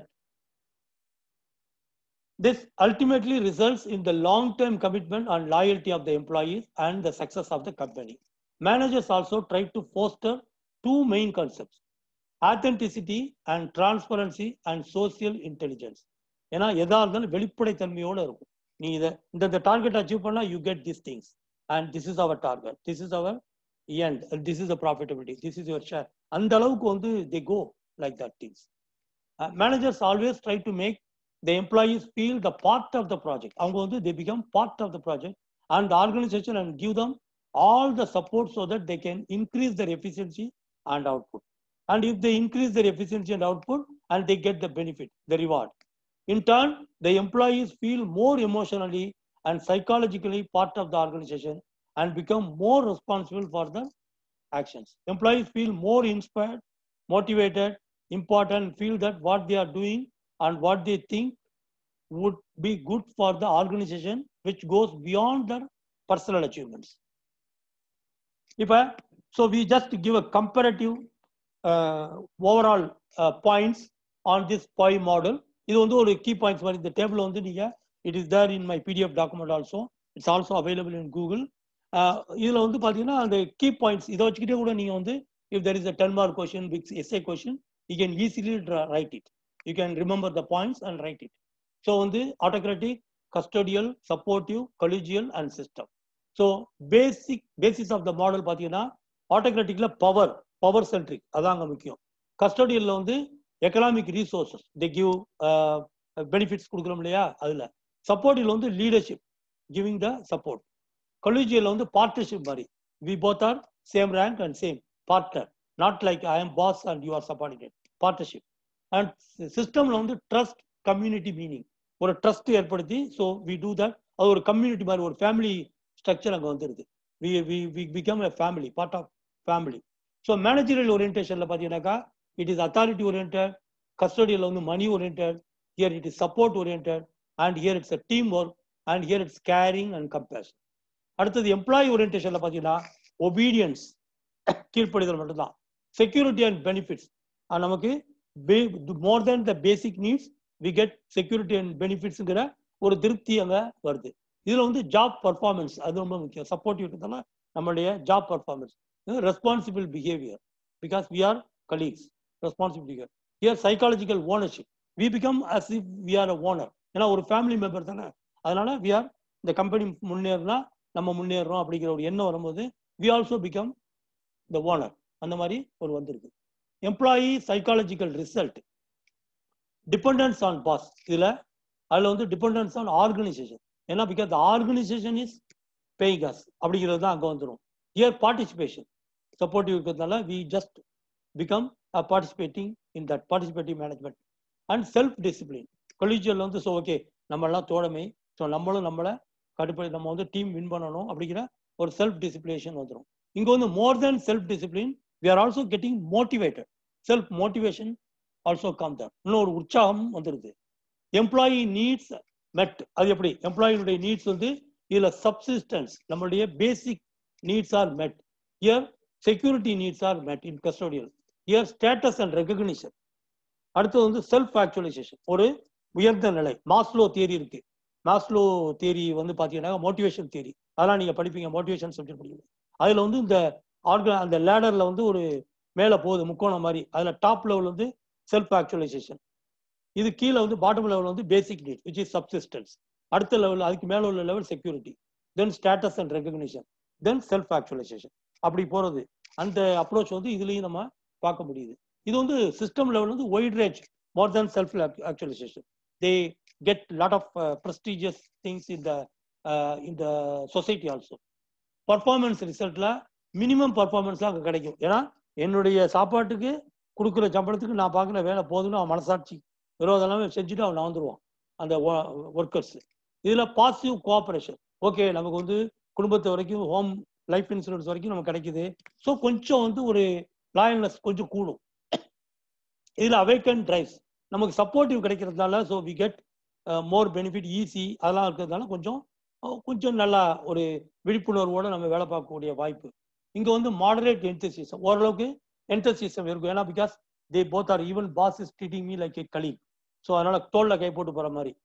This ultimately results in the long-term commitment and loyalty of the employees and the success of the company. Managers also try to foster two main concepts: authenticity and transparency and social intelligence. ஏன்னா எதா இருந்தாலும் வெளிப்படைத்தன்மையோட இருக்கும். நீ இந்த target achieve பண்ணா you get this things and this is our target, this is our end, this is the profitability, this is your share. அந்த அளவுக்கு வந்து they go like that things. Managers always try to make the employees feel the part of the project. அவங்க வந்து they become part of the project and the organization and give them all the support so that they can increase their efficiency and output. And if they increase their efficiency and output and they get the benefit, the reward, in turn the employees feel more emotionally and psychologically part of the organization and become more responsible for the actions. Employees feel more inspired, motivated, important, feel that what they are doing and what they think would be good for the organization, which goes beyond their personal achievements. So we just give a comparative overall points on this POI model. இது வந்து ஒரு key points மாதிரி இந்த table வந்து நீங்க it is there in my PDF document also. It's also available in Google. இதுல வந்து பாத்தீங்கன்னா அந்த key points இதை வச்சுக்கிட்டே கூட நீங்க வந்து if there is a 10 mark question, big essay question, you can easily write it. You can remember the points and write it. So வந்து autocratic, custodial, supportive, collegial and system. So basis of the model பாத்தீங்கன்னா autocraticல power centric அதாங்க முக்கியம். custodialல வந்து economic resources, they give benefits கொடுக்குறோம் இல்லையா அதுல. supportive வந்து leadership, giving the support. collegial வந்து partnership மாதிரி, we both are same rank and same partner, not like I am boss and you are subordinate. partnership. And சிஸ்டம்ல வந்து trust, community meaning, ஒரு trust ஏற்படுத்தி ஸோ வி டூ தட். அது ஒரு community மாதிரி ஒரு ஃபேமிலி ஸ்ட்ரக்சர் அங்கே வந்துருது. We become a family, part of family. So managerial ஓரியன்டேஷன்ல பார்த்தீங்கன்னாக்கா இட் இஸ் அத்தாரிட்டி ஓரியன்ட், கஸ்டடியில் வந்து money orient, here it is support orient and here it's a team work and here it's caring and compassion. அடுத்தது employee ஓரியன்டேஷன்ல பார்த்தீங்கன்னா obedience, கீழ்ப்படிதல் மட்டும்தான். Security and benefits, நமக்கு more than the basic needs we get security and benefitsங்கிற ஒரு திருப்தி அங்க வருது. இதுல வந்து ஜாப் பர்ஃபார்மன்ஸ் அது ரொம்ப முக்கியம். சப்போர்ட்டிவ் இருந்தாலும் நம்மளுடைய job performance, responsible behaviour because we are colleagues, responsible behaviour. Here psychological ownership, we become as if we are a owner. ஏன்னா ஒரு ஃபேமிலி மெம்பர் தானே, அதனால வி ஆர் இந்த கம்பெனி முன்னேறினா நம்ம முன்னேறோம் அப்படிங்கிற ஒரு எண்ணம் வரும்போது we also become the owner. அந்த மாதிரி ஒரு வந்திருக்கு. Employee psychological result, dependence on boss. அதுல வந்து டிபெண்டன்ஸ் ஆன் ஆர்கனைசேஷன். ஏன்னா because the organization is paying us அப்படிங்கிறது தான் அங்க வந்துடும். ஹியர் பார்ட்டிசிபேஷன், சப்போர்ட்டிவ் இருக்கிறதுனால we just become participating in that participative management. And self discipline, collegial வந்து ஸோ ஓகே நம்ம எல்லாம் தோழமை, ஸோ நம்மளும் நம்மளை கட்டுப்படி நம்ம வந்து டீம் வின் பண்ணணும் அப்படிங்கிற ஒரு செல்ஃப் டிசிப்ளினேஷன் வந்துடும். இங்க வந்து more than self discipline we are also getting motivated. self motivation also come there. இன்னொரு உற்சாகம் வந்துருது. எம்ப்ளாயி நீட்ஸ் மெட், அது எப்படி எம்ப்ளாயினுடைய நீட்ஸ் வந்து இதுல சப்சிஸ்டன்ஸ், நம்மளுடைய basic needs are met. Here security needs are met in custodial. Here status and recognition. அடுத்தது வந்து செல்ஃப் ஆக்சுவலைசேஷன், ஒரு உயர்ந்த நிலை. மாஸ்லோ தியரி இருக்கு. மாஸ்லோ தியரி வந்து பாத்தீங்கன்னா மோட்டிவேஷன் தியரி, அதெல்லாம் நீங்க படிப்பீங்க, மோட்டிவேஷன் சப்ஜெக்ட் படிப்பீங்க. அதுல வந்து இந்த அந்த லேடர்ல வந்து ஒரு மேல போகுது முக்கோணம் மாதிரி, அதுல டாப் லெவல் வந்து செல்ஃப் ஆக்சுவலைசேஷன், இது கீழே வந்து பாட்டம் லெவல் வந்து basic need which is subsistence. அடுத்த லெவல், அதுக்கு மேல உள்ள level security, then status and recognition, then self actualization. அப்படி போறது. அந்த அப்ரோச் வந்து இதுலயும் நம்ம பார்க்க முடியுது. இது வந்து சிஸ்டம் லெவல் வந்து wide range, more than self actualization. They get lot of prestigious things in the society also. Performance ரிசல்ட்ல மினிமம் பர்ஃபார்மன்ஸ்லாம் அங்கே கிடைக்கும். ஏன்னா என்னுடைய சாப்பாட்டுக்கு கொடுக்குற சம்பளத்துக்கு நான் பார்க்குற வேலை போதுன்னு அவன் மனசாட்சி விரோதம் எல்லாமே செஞ்சுட்டு அவன் வந்துடுவான் அந்த ஒர்க்கர்ஸ். இதுல பாசிட்டிவ் கோஆபரேஷன், ஓகே நமக்கு வந்து குடும்பத்தை வரைக்கும் ஹோம் லைஃப் இன்சூரன்ஸ் வரைக்கும் நமக்கு கிடைக்குது. ஸோ கொஞ்சம் வந்து ஒரு லாயல்னஸ் கொஞ்சம் கூடும். இதுல அவேக்கன் டிரைவ்ஸ், நமக்கு சப்போர்ட்டிவ் கிடைக்கிறதுனால so we get more benefit easy அதெல்லாம் இருக்கிறதுனால கொஞ்சம் நல்லா ஒரு விழிப்புணர்வோடு நம்ம வேலை பார்க்கக்கூடிய வாய்ப்பு. இங்கே வந்து மாடரேட் என்தசிசம், ஓரளவுக்கு என்தசிசம் இருக்கும். ஏன்னா because they both are even boss is treating me like a colleague. So அதனால தோளில் கை போட்டு போகிற மாதிரி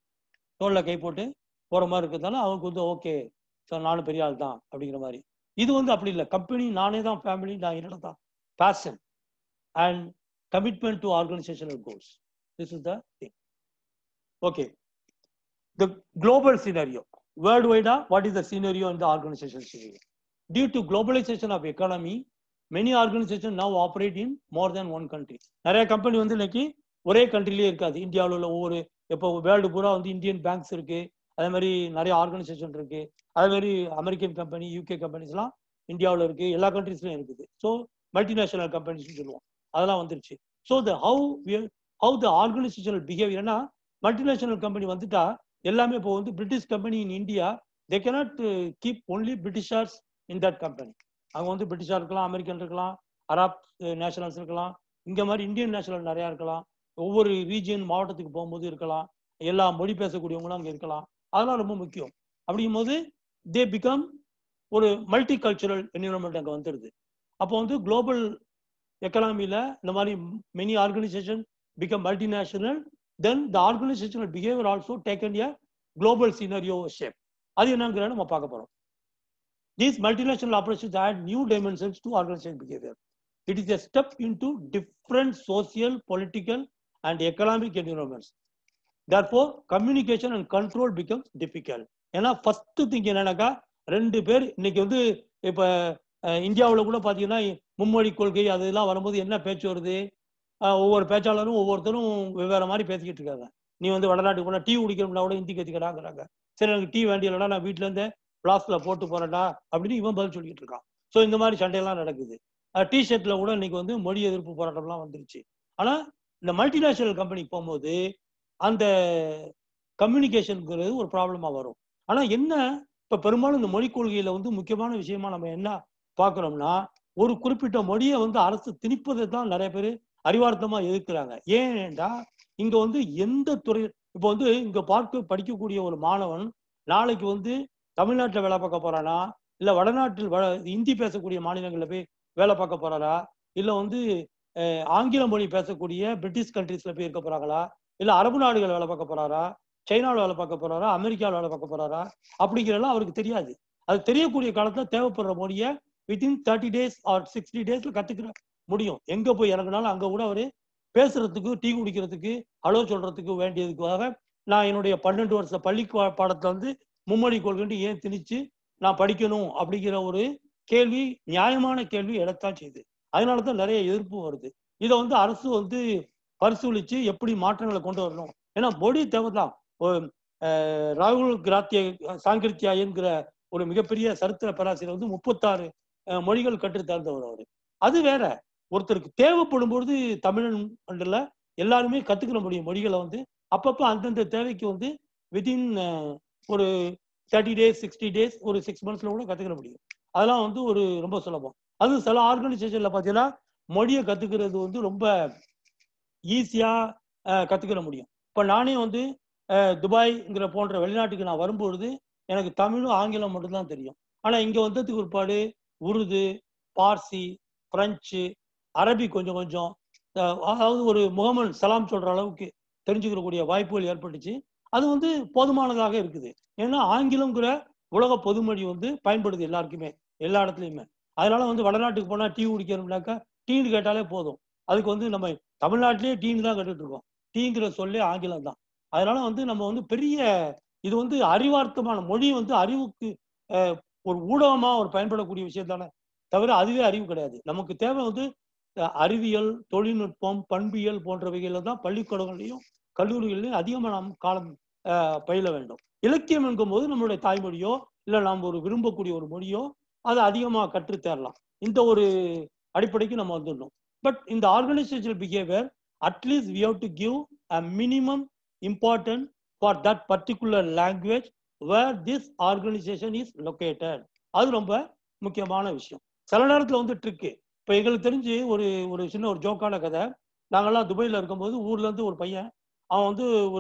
இருக்கிறதுனால அவங்களுக்கு வந்து ஓகே சார் நானும் பெரிய ஆள் தான் அப்படிங்கிற மாதிரி. இது வந்து அப்படி இல்லை. கம்பெனி நானே தான், ஃபேமிலி நான் என்னோட தான், passion and commitment to organizational goals. This is the thing. Okay, the global scenario. Worldwide, what is the scenario in the organization scenario? Due to globalization of economy, many organizations now operate in more than one country. நிறைய company வந்து இன்னைக்கு ஒரே கண்ட்ரிலேயே இருக்காது. இந்தியாவில் உள்ள ஒவ்வொரு, இப்போ world பூரா வந்து இந்தியன் பேங்க்ஸ் இருக்கு, அதே மாதிரி நிறைய ஆர்கனைசேஷன் இருக்கு, அதே மாதிரி அமெரிக்கன் கம்பெனி, யூகே கம்பெனிஸ்லாம் இந்தியாவில் இருக்கு, எல்லா கண்ட்ரீஸ்லையும் இருக்குது. ஸோ மல்டிநேஷனல் கம்பெனிஸ்னு சொல்லுவோம், அதெல்லாம் வந்துருச்சு. ஸோ ஹவு த ஆர்கனைசேஷனல் பிஹேவியர்னா, மல்டிநேஷனல் கம்பெனி வந்துட்டா எல்லாமே இப்போ வந்து British company in India, they cannot keep only Britishers in that company. அவங்க வந்து பிரிட்டிஷாக இருக்கலாம், அமெரிக்கன் இருக்கலாம், அரப் நேஷனல்ஸ் இருக்கலாம், இங்கே மாதிரி இந்தியன் நேஷனல் நிறையா இருக்கலாம், ஒவ்வொரு ரீஜியன் மாவட்டத்துக்கு போகும்போது இருக்கலாம், எல்லா மொழி பேசக்கூடியவங்களும் அங்கே இருக்கலாம். அதெல்லாம் ரொம்ப முக்கியம். அப்படிங்கும்போது தே பிகம் ஒரு மல்டி கல்ச்சுரல் என்விரான்மெண்ட் அங்கே வந்துடுது. அப்போ வந்து குளோபல் எக்கனாமியில் இந்த மாதிரி many organization become multinational. Then the organizational behavior also taken a global scenario shape. அது என்னங்கிறத நம்ம பார்க்க போறோம். These multinational operations add new dimensions to organizational behavior. It is a step into different social, political, and economic environments. Therefore, communication and control becomes difficult. ஏன்னா first thing என்னன்னாக்கா, ரெண்டு பேர் இன்னைக்கு வந்து இப்போ இந்தியாவில் கூட பார்த்தீங்கன்னா மும்மொழி கொள்கை அதெல்லாம் வரும்போது என்ன பேச்சு வருது, ஒவ்வொரு பேச்சாளரும் ஒவ்வொருத்தரும் வெவ்வேறு மாதிரி பேசிக்கிட்டு இருக்காங்க. நீ வந்து வடநாட்டுக்கு போனால் டீ குடிக்கணும்னா கூட ஹிந்தி கற்றுக்கடாங்கிறாங்க. சரி, எனக்கு டீ வேண்டியலடா, நான் வீட்டிலேருந்து பிளாஸ்கில் போட்டு போறேன்டா அப்படின்னு இவன் பதில் சொல்லிக்கிட்டு இருக்கான். ஸோ இந்த மாதிரி சண்டையெல்லாம் நடக்குது. டிஷர்ட்டில் கூட இன்னைக்கு வந்து மொழி எதிர்ப்பு போராட்டம்லாம் வந்துருச்சு. ஆனால் இந்த மல்டிநேஷனல் கம்பெனிக்கு போகும்போது அந்த கம்யூனிகேஷனுங்கிறது ஒரு ப்ராப்ளமாக வரும். ஆனால் என்ன, இப்போ பெரும்பாலும் இந்த மொழி கொள்கையில் வந்து முக்கியமான விஷயமா நம்ம என்ன பார்க்குறோம்னா, ஒரு குறிப்பிட்ட மொழியை வந்து அரசு திணிப்பதை தான் நிறைய பேர் அறிவார்த்தமா எதிர்க்கிறாங்க. ஏனென்றா இங்க வந்து எந்த துறை, இப்போ வந்து இங்க படிக்கக்கூடிய ஒரு மாணவன் நாளைக்கு வந்து தமிழ்நாட்டில் வேலை பார்க்க போறானா, இல்ல வடநாட்டில் இந்தி பேசக்கூடிய மாநிலங்களில் போய் வேலை பார்க்க போறாரா, இல்ல வந்து ஆங்கில மொழி பேசக்கூடிய பிரிட்டிஷ் கண்ட்ரீஸ்ல போய் இருக்க போறாங்களா, இல்ல அரபு நாடுகள் வேலை பார்க்க போறாரா, சைனாவில் வேலை பார்க்க போறாரா, அமெரிக்காவில் வேலை பார்க்க போறாரா அப்படிங்கிறதெல்லாம் அவருக்கு தெரியாது. அது தெரியக்கூடிய காலத்துல தேவைப்படுற மொழியை வித்தின் 30 days ஆர் 60 days கத்துக்கிற முடியும். எங்க போய் இறங்கினாலும் அங்க கூட அவரு பேசுறதுக்கு, டீ குடிக்கிறதுக்கு, ஹலோ சொல்றதுக்கு வேண்டியதுக்காக நான் என்னுடைய 12 வருஷ பள்ளி பாடத்துல வந்து மும்மொழி கொள்கை ஏன் திணிச்சு நான் படிக்கணும் அப்படிங்கிற ஒரு கேள்வி, நியாயமான கேள்வி எழத்தான் செய்யுது. அதனாலதான் நிறைய எதிர்ப்பு வருது. இதை வந்து அரசு வந்து பரிசீலிச்சு எப்படி மாற்றங்களை கொண்டு வரணும். ஏன்னா மொழி தேவைதான். ராகுல் சாங்கிருத்தியா என்கிற ஒரு மிகப்பெரிய சரித்திர பேராசிரியர் வந்து 36 மொழிகள் கற்று தேர்ந்தவர் அவரு. அது வேற. ஒருத்தருக்கு தேவைப்படும் பொழுது தமிழ்ல எல்லாருமே கத்துக்கிற முடியும் மொழிகளை வந்து அப்பப்போ அந்தந்த தேவைக்கு வந்து வித்தின் ஒரு 30 days 60 days ஒரு 6 monthsல கூட கத்துக்கிற முடியும். அதெல்லாம் வந்து ஒரு ரொம்ப சுலபம். அது சில ஆர்கனைசேஷன்ல பார்த்தீங்கன்னா மொழியை கத்துக்கிறது வந்து ரொம்ப ஈஸியா கத்துக்கிற முடியும். இப்போ நானே வந்து துபாய்ங்கிற போன்ற வெளிநாட்டுக்கு நான் வரும்பொழுது எனக்கு தமிழும் ஆங்கிலம் மட்டும்தான் தெரியும். ஆனா இங்க வந்ததுக்கு பிற்பாடு உருது, பார்சி, பிரெஞ்சு, அரபி கொஞ்சம் கொஞ்சம், அதாவது ஒரு முகமது சலாம் சொல்ற அளவுக்கு தெரிஞ்சுக்கிறக்கூடிய வாய்ப்புகள் ஏற்பட்டுச்சு. அது வந்து போதுமானதாக இருக்குது. ஏன்னா ஆங்கிலம்ங்கிற உலக பொதுமொழி வந்து பயன்படுது எல்லாருக்குமே, எல்லா இடத்துலையுமே. அதனால வந்து வடநாட்டுக்கு போனா டீ குடிக்கணும்னாக்கா டீன்னு கேட்டாலே போதும். அதுக்கு வந்து நம்ம தமிழ்நாட்டிலேயே டீன்னு தான் கேட்டுட்டு இருக்கோம். டீங்கிற சொல்லே ஆங்கிலம் தான். அதனால வந்து நம்ம வந்து பெரிய இது வந்து அறிவார்த்தமான மொழி வந்து அறிவுக்கு ஒரு ஊடகமா ஒரு பயன்படக்கூடிய விஷயம் தானே தவிர அதுவே அறிவு கிடையாது. நமக்கு தேவை வந்து அறிவியல், தொழில்நுட்பம், பண்பியல் போன்றவைகள்ல தான் பள்ளிக்கூடங்களையும் கல்லூரிகளையும் அதிகமாக நாம் காலம் பயில வேண்டும். இலக்கியம் என்கும் போது நம்மளுடைய தாய்மொழியோ இல்லை நாம் ஒரு விரும்பக்கூடிய ஒரு மொழியோ அதை அதிகமாக கற்றுத்தரலாம். இந்த ஒரு அடிப்படைக்கு நம்ம வந்துடணும். பட் இந்த organisational behaviour at least we have to give a minimum important for that particular language where this organisation is located. அது ரொம்ப முக்கியமான விஷயம். சில நேரத்தில் வந்து ட்ரிக்கு. இப்போ எங்களுக்கு தெரிஞ்சு ஒரு சின்ன ஒரு ஜோக்கான கதை. நாங்கள்லாம் துபாயில் இருக்கும்போது ஊர்லேருந்து ஒரு பையன், அவன் வந்து ஒரு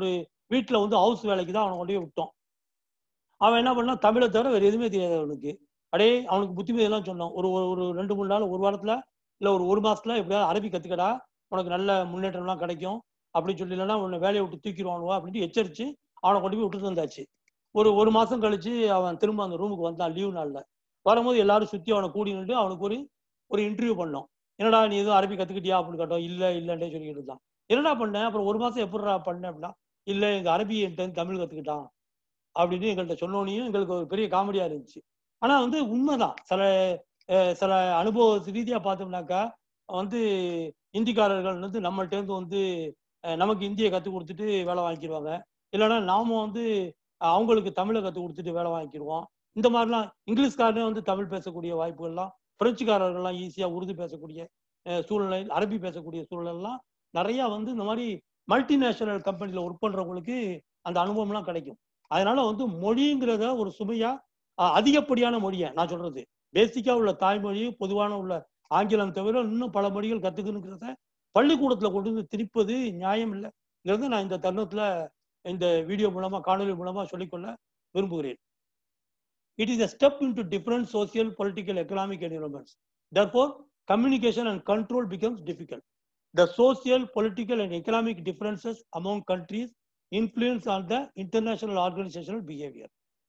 வீட்டுல வந்து ஹவுஸ் வேலைக்கு தான் அவனை கொண்டு போய் விட்டோம். அவன் என்ன பண்ணா, தமிழை தவிர வேற எதுவுமே தெரியாது அவனுக்கு. அப்படியே அவனுக்கு புத்திமதியெல்லாம் சொன்னோம். ஒரு ஒரு 2-3 நாள், ஒரு வாரத்துல இல்ல ஒரு மாசத்துல எப்படியாவது அரபி கத்துக்கடா, உனக்கு நல்ல முன்னேற்றம்லாம் கிடைக்கும் அப்படின்னு சொல்லி, இல்லைன்னா உன்னை வேலையை விட்டு தூக்கிடுவானுவா அப்படின்ட்டு எச்சரிச்சு அவனை கொண்டு போய் விட்டுட்டு வந்தாச்சு. ஒரு மாசம் கழிச்சு அவன் திரும்ப அந்த ரூமுக்கு வந்தான் லீவ் நாள்ல. வரும்போது எல்லாரும் சுத்தி அவனை கூடி நின்று அவனுக்கு ஒரு இன்டர்வியூ பண்ணோம். என்னடா நீ எதுவும் அரபி கத்துக்கிட்டியா அப்படின்னு கேட்டோம். இல்லைன்னே சொல்லிக்கிட்டு இருந்தான். என்னடா பண்ணேன்? அப்புறம் ஒரு மாசம் எப்படிடா பண்ணேன் அப்படின்னா, இல்ல எங்க அரபி என்கிட்ட தமிழ் கத்துக்கிட்டான் அப்படின்னு எங்கள்கிட்ட சொன்னோனையும் எங்களுக்கு ஒரு பெரிய காமெடியா இருந்துச்சு. ஆனா வந்து உண்மைதான். சில அனுபவ ரீதியா பார்த்தோம்னாக்கா வந்து இந்திக்காரர்கள் வந்து நம்மள்ட்ட இருந்து வந்து நமக்கு இந்தியை கற்றுக் கொடுத்துட்டு வேலை வாங்கிடுவாங்க. இல்லைன்னா நாம வந்து அவங்களுக்கு தமிழை கற்றுக் கொடுத்துட்டு வேலை வாங்கிடுவோம். இந்த மாதிரிலாம் இங்கிலீஷ்காரனே வந்து தமிழ் பேசக்கூடிய வாய்ப்புகள்லாம், பிரெஞ்சுக்காரர்கள்லாம் ஈஸியா உருது பேசக்கூடிய சூழ்நிலை, அரபி பேசக்கூடிய சூழ்நிலைலாம் நிறைய வந்து இந்த மாதிரி மல்டிநேஷனல் கம்பெனில ஒர்க் பண்றவங்களுக்கு அந்த அனுபவம்லாம் கிடைக்கும். அதனால வந்து மொழிங்கிறத ஒரு சுமையா, அதிகப்படியான மொழியை நான் சொல்றது பேசிக்கா உள்ள தாய்மொழி, பொதுவான உள்ள ஆங்கிலம் தவிர இன்னும் பல மொழிகள் கத்துக்கணுங்கிறத பள்ளிக்கூடத்துல கொண்டு வந்து திணிப்பது நியாயம் இல்லைங்கிறத நான் இந்த தருணத்துல இந்த வீடியோ மூலமா, காணொலி மூலமா சொல்லிக்கொள்ள விரும்புகிறேன். It is a step into different social, political, economic environments. Therefore, communication and control becomes difficult. The social, political, and economic differences among countries influence on the international organizational behavior.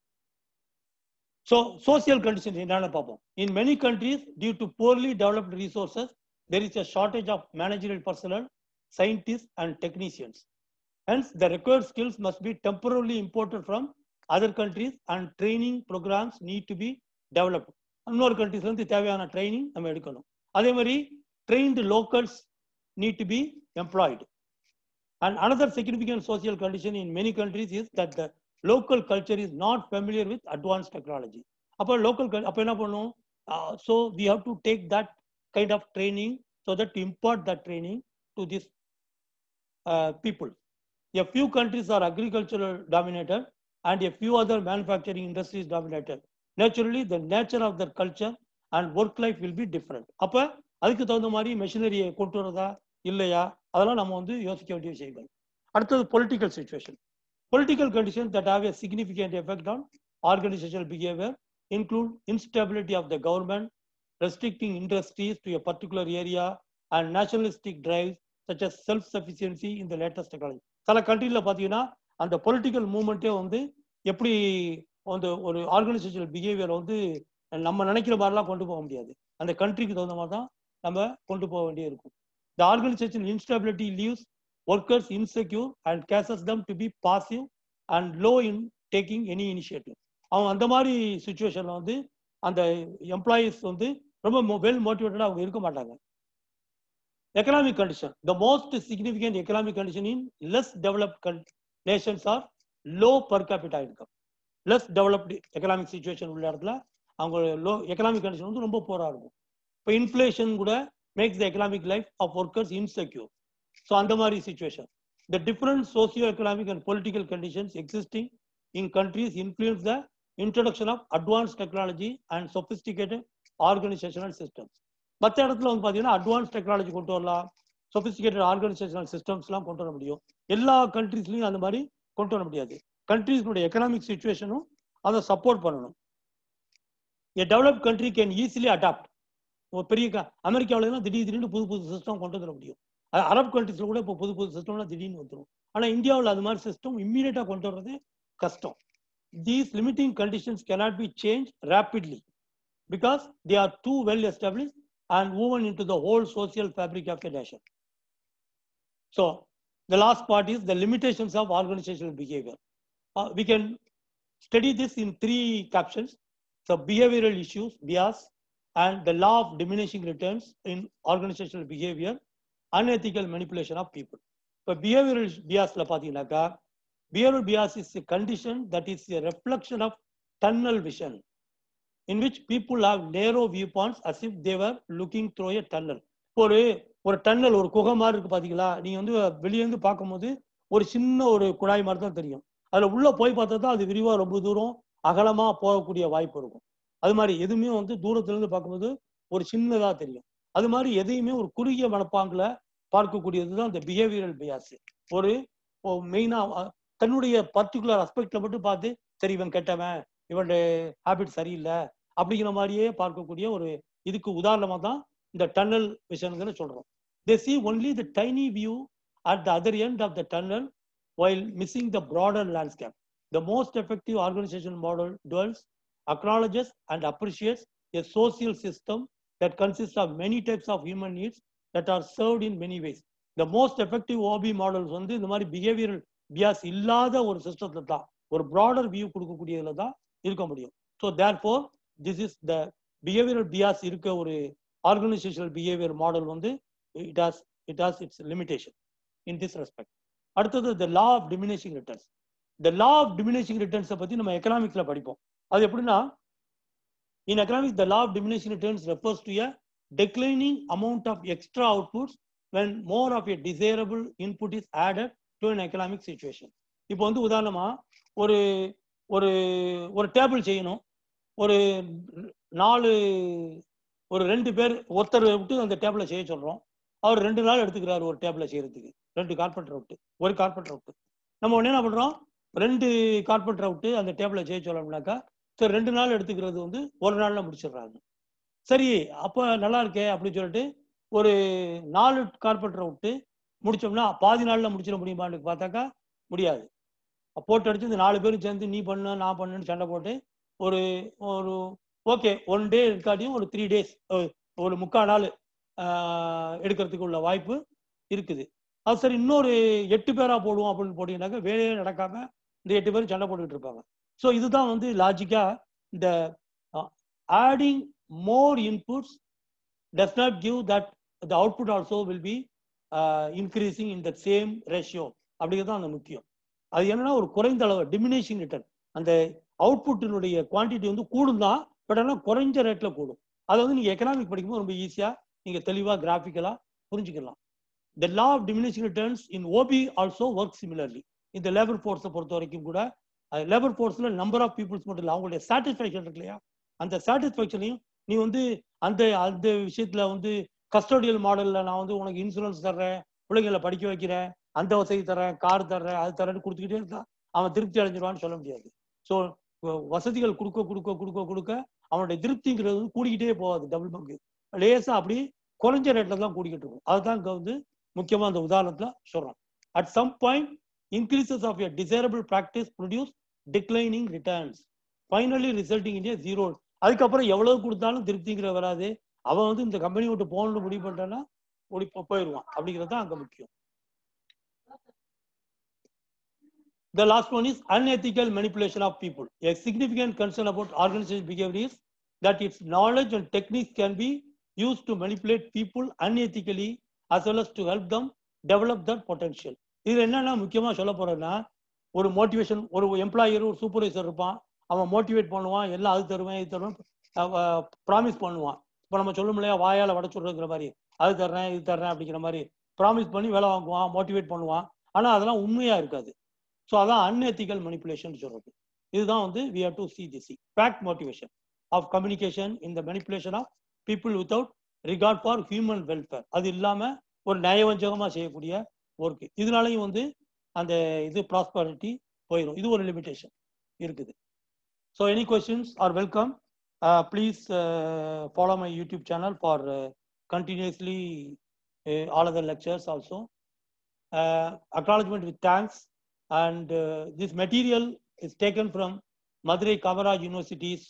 So, social conditions என்னன்னு பார்ப்போம். In many countries, due to poorly developed resources, there is a shortage of managerial personnel, scientists, and technicians. Hence, the required skills must be temporarily imported from other countries and training programs need to be developed. இன்னொரு கண்ட்ரீஸ்ல இருந்து தேவையான training நம்ம எடுக்கணும். அதே மாதிரி trained locals need to be employed. And another significant social condition in many countries is that the local culture is not familiar with advanced technology. அப்போ அப்போ என்ன பண்ணும்? So we have to take that kind of training so that to impart that training to these people. A few countries are agricultural dominated and a few other manufacturing industries dominated. Naturally, the nature of their culture and work life will be different. அப்போ அதுக்கு தகுந்த மாதிரி மெஷினரியை கொண்டு வரதா இல்லையா, அதெல்லாம் நம்ம வந்து யோசிக்க வேண்டிய விஷயங்கள். அடுத்தது political situation. Political conditions that have a significant effect on organizational behavior include instability of the government, restricting industries to a particular area, and nationalistic drives such as self-sufficiency in the latest technology. சில கண்ட்ரில பார்த்தீங்கன்னா அந்த political மூவ்மெண்ட்டே வந்து எப்படி வந்து ஒரு organisational behaviour வந்து நம்ம நினைக்கிற மாதிரிலாம் கொண்டு போக முடியாது. அந்த கண்ட்ரிக்கு தகுந்த மாதிரி தான் நம்ம கொண்டு போக வேண்டிய இருக்கும். The organizational instability leaves workers insecure and causes them to be passive and low in taking any initiative. அவங்க அந்த மாதிரி சுச்சுவேஷன்ல வந்து அந்த எம்ப்ளாயிஸ் வந்து ரொம்ப வெல் மோட்டிவேட்டடா அவங்க இருக்க மாட்டாங்க. Economic condition. The most significant economic condition in less developed nations are low per capita income. Less developed economic situation உள்ள இடத்துல அவங்க லோ எக்கனாமிக் கண்டிஷன் வந்து ரொம்ப போரா இருக்கும். இப்போ இன்ஃப்ளேஷன் கூட makes the economic life of workers insecure. So அந்த மாதிரி situation. The different socio-economic and political conditions existing in countries influence the introduction of advanced technology and sophisticated organizational systems. மற்ற இடத்துல வந்து பார்த்தீங்கன்னா அட்வான்ஸ் டெக்னாலஜி கொண்டு வரலாம், sophisticated organisational சிஸ்டம்ஸ்லாம் கொண்டு வர முடியும். எல்லா கண்ட்ரீஸ்லையும் அந்த மாதிரி கொண்டு வர முடியாது. கண்ட்ரீஸ்னுடைய எக்கனாமிக் சிச்சுவேஷனும் அதை சப்போர்ட் பண்ணணும். A developed country can easily adapt. ஒரு பெரிய அமெரிக்காவில திடீர்னு புது சிஸ்டம் கொண்டு வர முடியும். அரப் கண்ட்ரீஸ்ல கூட இப்போ புது சிஸ்டம்லாம் திடீர்னு வந்துடும். ஆனால் இந்தியாவில் அது மாதிரி சிஸ்டம் இம்மீடியட்டா கொண்டு வர்றது கஷ்டம். These limiting conditions cannot be changed rapidly because they are too well established and woven into the whole social fabric of a nation. So the last part is the limitations of organizational behavior. We can study this in 3 captions. So behavioral issues, bias, and the law of diminishing returns in organizational behavior, unethical manipulation of people. இப்போ behavioral biasல பார்த்தீங்கன்னாக்கா, behavioral bias is a condition that is a reflection of tunnel vision in which people have narrow viewpoints as if they were looking through a tunnel. ஒரு tunnel, ஒரு குகை மாதிரி இருக்கு பாத்தீங்களா, நீங்க வந்து வெளியேந்து பார்க்கும்போது ஒரு சின்ன ஒரு குழாய் மாதிரி தான் தெரியும். அதுல உள்ள போய் பார்த்தா தான் அது விரிவா ரொம்ப தூரம் அகலமா போகக்கூடிய வாய்ப்பு இருக்கும். அது மாதிரி எதுவுமே வந்து தூரத்துல இருந்து பார்க்கும்போது ஒரு சின்னதா தெரியும். அது மாதிரி எதையுமே ஒரு குறுகிய மனப்பாங்குல பார்க்கக்கூடியதுதான் இந்த பிஹேவியரல் பியாஸ். ஒரு மெயினா தன்னுடைய பர்டிகுலர் அஸ்பெக்ட்ல மட்டும் பார்த்து சரி இவன் கெட்டவன், இவனுடைய ஹேபிட் சரியில்லை அப்படிங்கிற மாதிரியே பார்க்கக்கூடிய ஒரு இதுக்கு உதாரணமா தான் இந்த டன்னல் விஷன்களை சொல்றோம். They see only the tiny view at the other end of the tunnel while missing the broader landscape. The most effective organizational model dwells, acknowledges and appreciates a social system that consists of many types of human needs that are served in many ways. The most effective OB models வந்து இந்த மாதிரி behavioral bias இல்லாத ஒரு சிஸ்டத்துல தான், ஒரு broader view கொடுக்கக்கூடியதுல தான் இருக்க முடியும். So therefore this is the behavioral bias இருக்க ஒரு organizational behavior model வந்து it has its limitation in this respect. அடுத்தது the law of diminishing returns. The law of diminishing returns பத்தி நம்ம எக்கனாமிக்ஸ்ல படிப்போம். அது எப்படின்னா, in economics the law of diminishing returns refers to a declining amount of extra outputs when more of a desirable input is added to an economic situation. இப்போ வந்து உதாரணமா ஒரு ஒரு ஒரு டேபிள் செய்யணும், ஒரு 2 பேர் ஒருத்தர் விட்டு அந்த டேபிளை செய்ய சொல்றோம். அவர் 2 நாள் எடுத்துக்கிறாரு ஒரு டேபிளை செய்யறதுக்கு, 2 கார்பெண்டர் விட்டு, ஒரு கார்பெண்டர் விட்டு. நம்ம உடனே என்ன பண்றோம், 2 கார்பெண்டரை விட்டு அந்த டேபிளை செய்ய சொல்லணும்னாக்கா சரி 2 நாள் எடுத்துக்கிறது வந்து 1 நாள்ல முடிச்சிடுறாங்க. சரி அப்ப நல்லா இருக்கே அப்படின்னு சொல்லிட்டு ஒரு 4 கார்பெண்டரை விட்டு முடிச்சோம்னா பாதி நாள்ல முடிச்சிட முடியுமான்னு பார்த்தாக்கா முடியாது. போட்டு அடிச்சு இந்த 4 பேரும் சேர்ந்து நீ பண்ணு நான் பண்ணுன்னு சண்டை போட்டு ஒரு ஒரு ஓகே 1 டே இருக்காட்டியும் ஒரு 3 days, ஒரு 3/4 நாள் எடுக்கிறதுக்கு உள்ள வாய்ப்பு இருக்குது. அது சரி இன்னொரு 8 பேரா போடுவோம் அப்படின்னு போட்டீங்கன்னாக்கா வேலையே நடக்காம இந்த 8 பேரும் சண்டை போட்டுக்கிட்டு இருப்பாங்க. ஸோ இதுதான் வந்து லாஜிக்கா இந்த adding more inputs does not give that the output also will be increasing in the same ratio அப்படிங்கிறது தான் அந்த முக்கியம். அது என்னன்னா ஒரு குறைந்த அளவு டிமினிஷிங் ரிட்டர்ன், அந்த அவுட்புட்டினுடைய குவான்டிட்டி வந்து கூடும் தான், பட் ஆனால் குறைஞ்ச ரேட்ல கூடும். அதை வந்து நீங்க எக்கனாமிக் படிக்கும்போது ரொம்ப ஈஸியா நீங்க தெளிவா கிராஃபிக்கலா புரிஞ்சுக்கலாம். The law of diminishing returns in OB also works similarly. இந்த லேபர் ஃபோர்ஸை பொறுத்த வரைக்கும் கூட லேபர் ஃபோர்ஸ்ல நம்பர் ஆஃப் பீப்புள்ஸ் மட்டும் இல்லை, அவங்களுடைய சாட்டிஸ்ஃபேக்ஷன் இருக்கு இல்லையா, அந்த சாட்டிஸ்ஃபேக்ஷனையும் நீ வந்து அந்த அந்த விஷயத்துல வந்து கஸ்டோடியல் மாடல்ல நான் வந்து உனக்கு இன்சூரன்ஸ் தர்றேன், பிள்ளைங்களை படிக்க வைக்கிறேன், அந்த வசதி தர்றேன், கார் தர்றேன், அது தரேன்னு கொடுத்துக்கிட்டே இருந்தா அவன் திருப்தி அடைஞ்சிருவான்னு சொல்ல முடியாது. ஸோ வசதிகள் கொடுக்க கொடுக்க கொடுக்க கொடுக்க அவனுடைய திருப்திங்கிறது கூடிக்கிட்டே போகாது, டபுள் பங்கு லேசா அப்படி குறைஞ்ச ரேட்ல தான் கூடிக்கிட்டு இருக்கும். அதுதான் இங்க வந்து முக்கியமா அந்த உதாரணத்துல சொல்றோம். At some point increases of a desirable practice produce declining returns, finally resulting in a zero. அதுக்கப்புறம் எவ்வளவு கொடுத்தாலும் திருப்திங்கிற வராது, அவன் வந்து இந்த கம்பெனி விட்டு போகணும்னு முடிவு பண்றான்னா போயிடுவான் அப்படிங்கிறது தான் அங்க முக்கியம். The last one is unethical manipulation of people. A significant concern about organizational behavior is that its knowledge and techniques can be used to manipulate people unethically as well as to help them develop their potential. இது என்னன்னா முக்கியமா சொல்ல போறேன்னா, ஒரு motivation, ஒரு employer ஒரு supervisor இருப்பான், அவன் மோட்டிவேட் பண்ணுவான், எல்லாம் அது தருவேன் இது தருவேன் ப்ராமிஸ் பண்ணுவான். இப்போ நம்ம சொல்லும் இல்லையா வாயால வட சொல்றதுங்கிற மாதிரி, அது தர்றேன் இது தர்றேன் அப்படிங்கிற மாதிரி ப்ராமிஸ் பண்ணி வேலை வாங்குவான், மோட்டிவேட் பண்ணுவான். ஆனா அதெல்லாம் உண்மையா இருக்காது. ஸோ அதான் அன்எத்திக்கல் மனிப்புலேஷன் சொல்றது. இதுதான் வந்து we have to see this fact motivation of communication in the manipulation of people without regard for human welfare. அது இல்லாம ஒரு நயவஞ்சகமா செய்யக்கூடிய ஒர்க், இதனாலையும் வந்து அந்த இது ப்ராஸ்பரிட்டி போயிடும். இது ஒரு லிமிடேஷன் இருக்குது. So any questions are welcome. Please follow my YouTube channel for continuously all other lectures also. Acknowledgement with thanks. And this material is taken from Madurai Kamaraj University's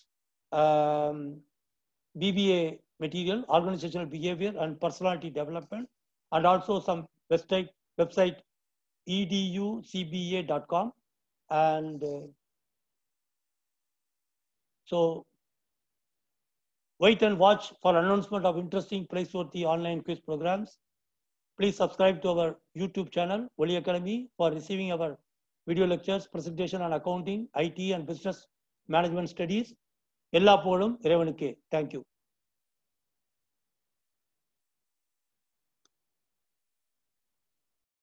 BBA material, organizational behavior and personality development, and also some website educba.com. And so wait and watch for announcement of interesting praiseworthy online quiz programs. Please subscribe to our YouTube channel, Oli Academy, for receiving our video lectures, presentation on accounting, IT and business management studies. எல்லா போலும் இறைவனுக்கே. Thank you.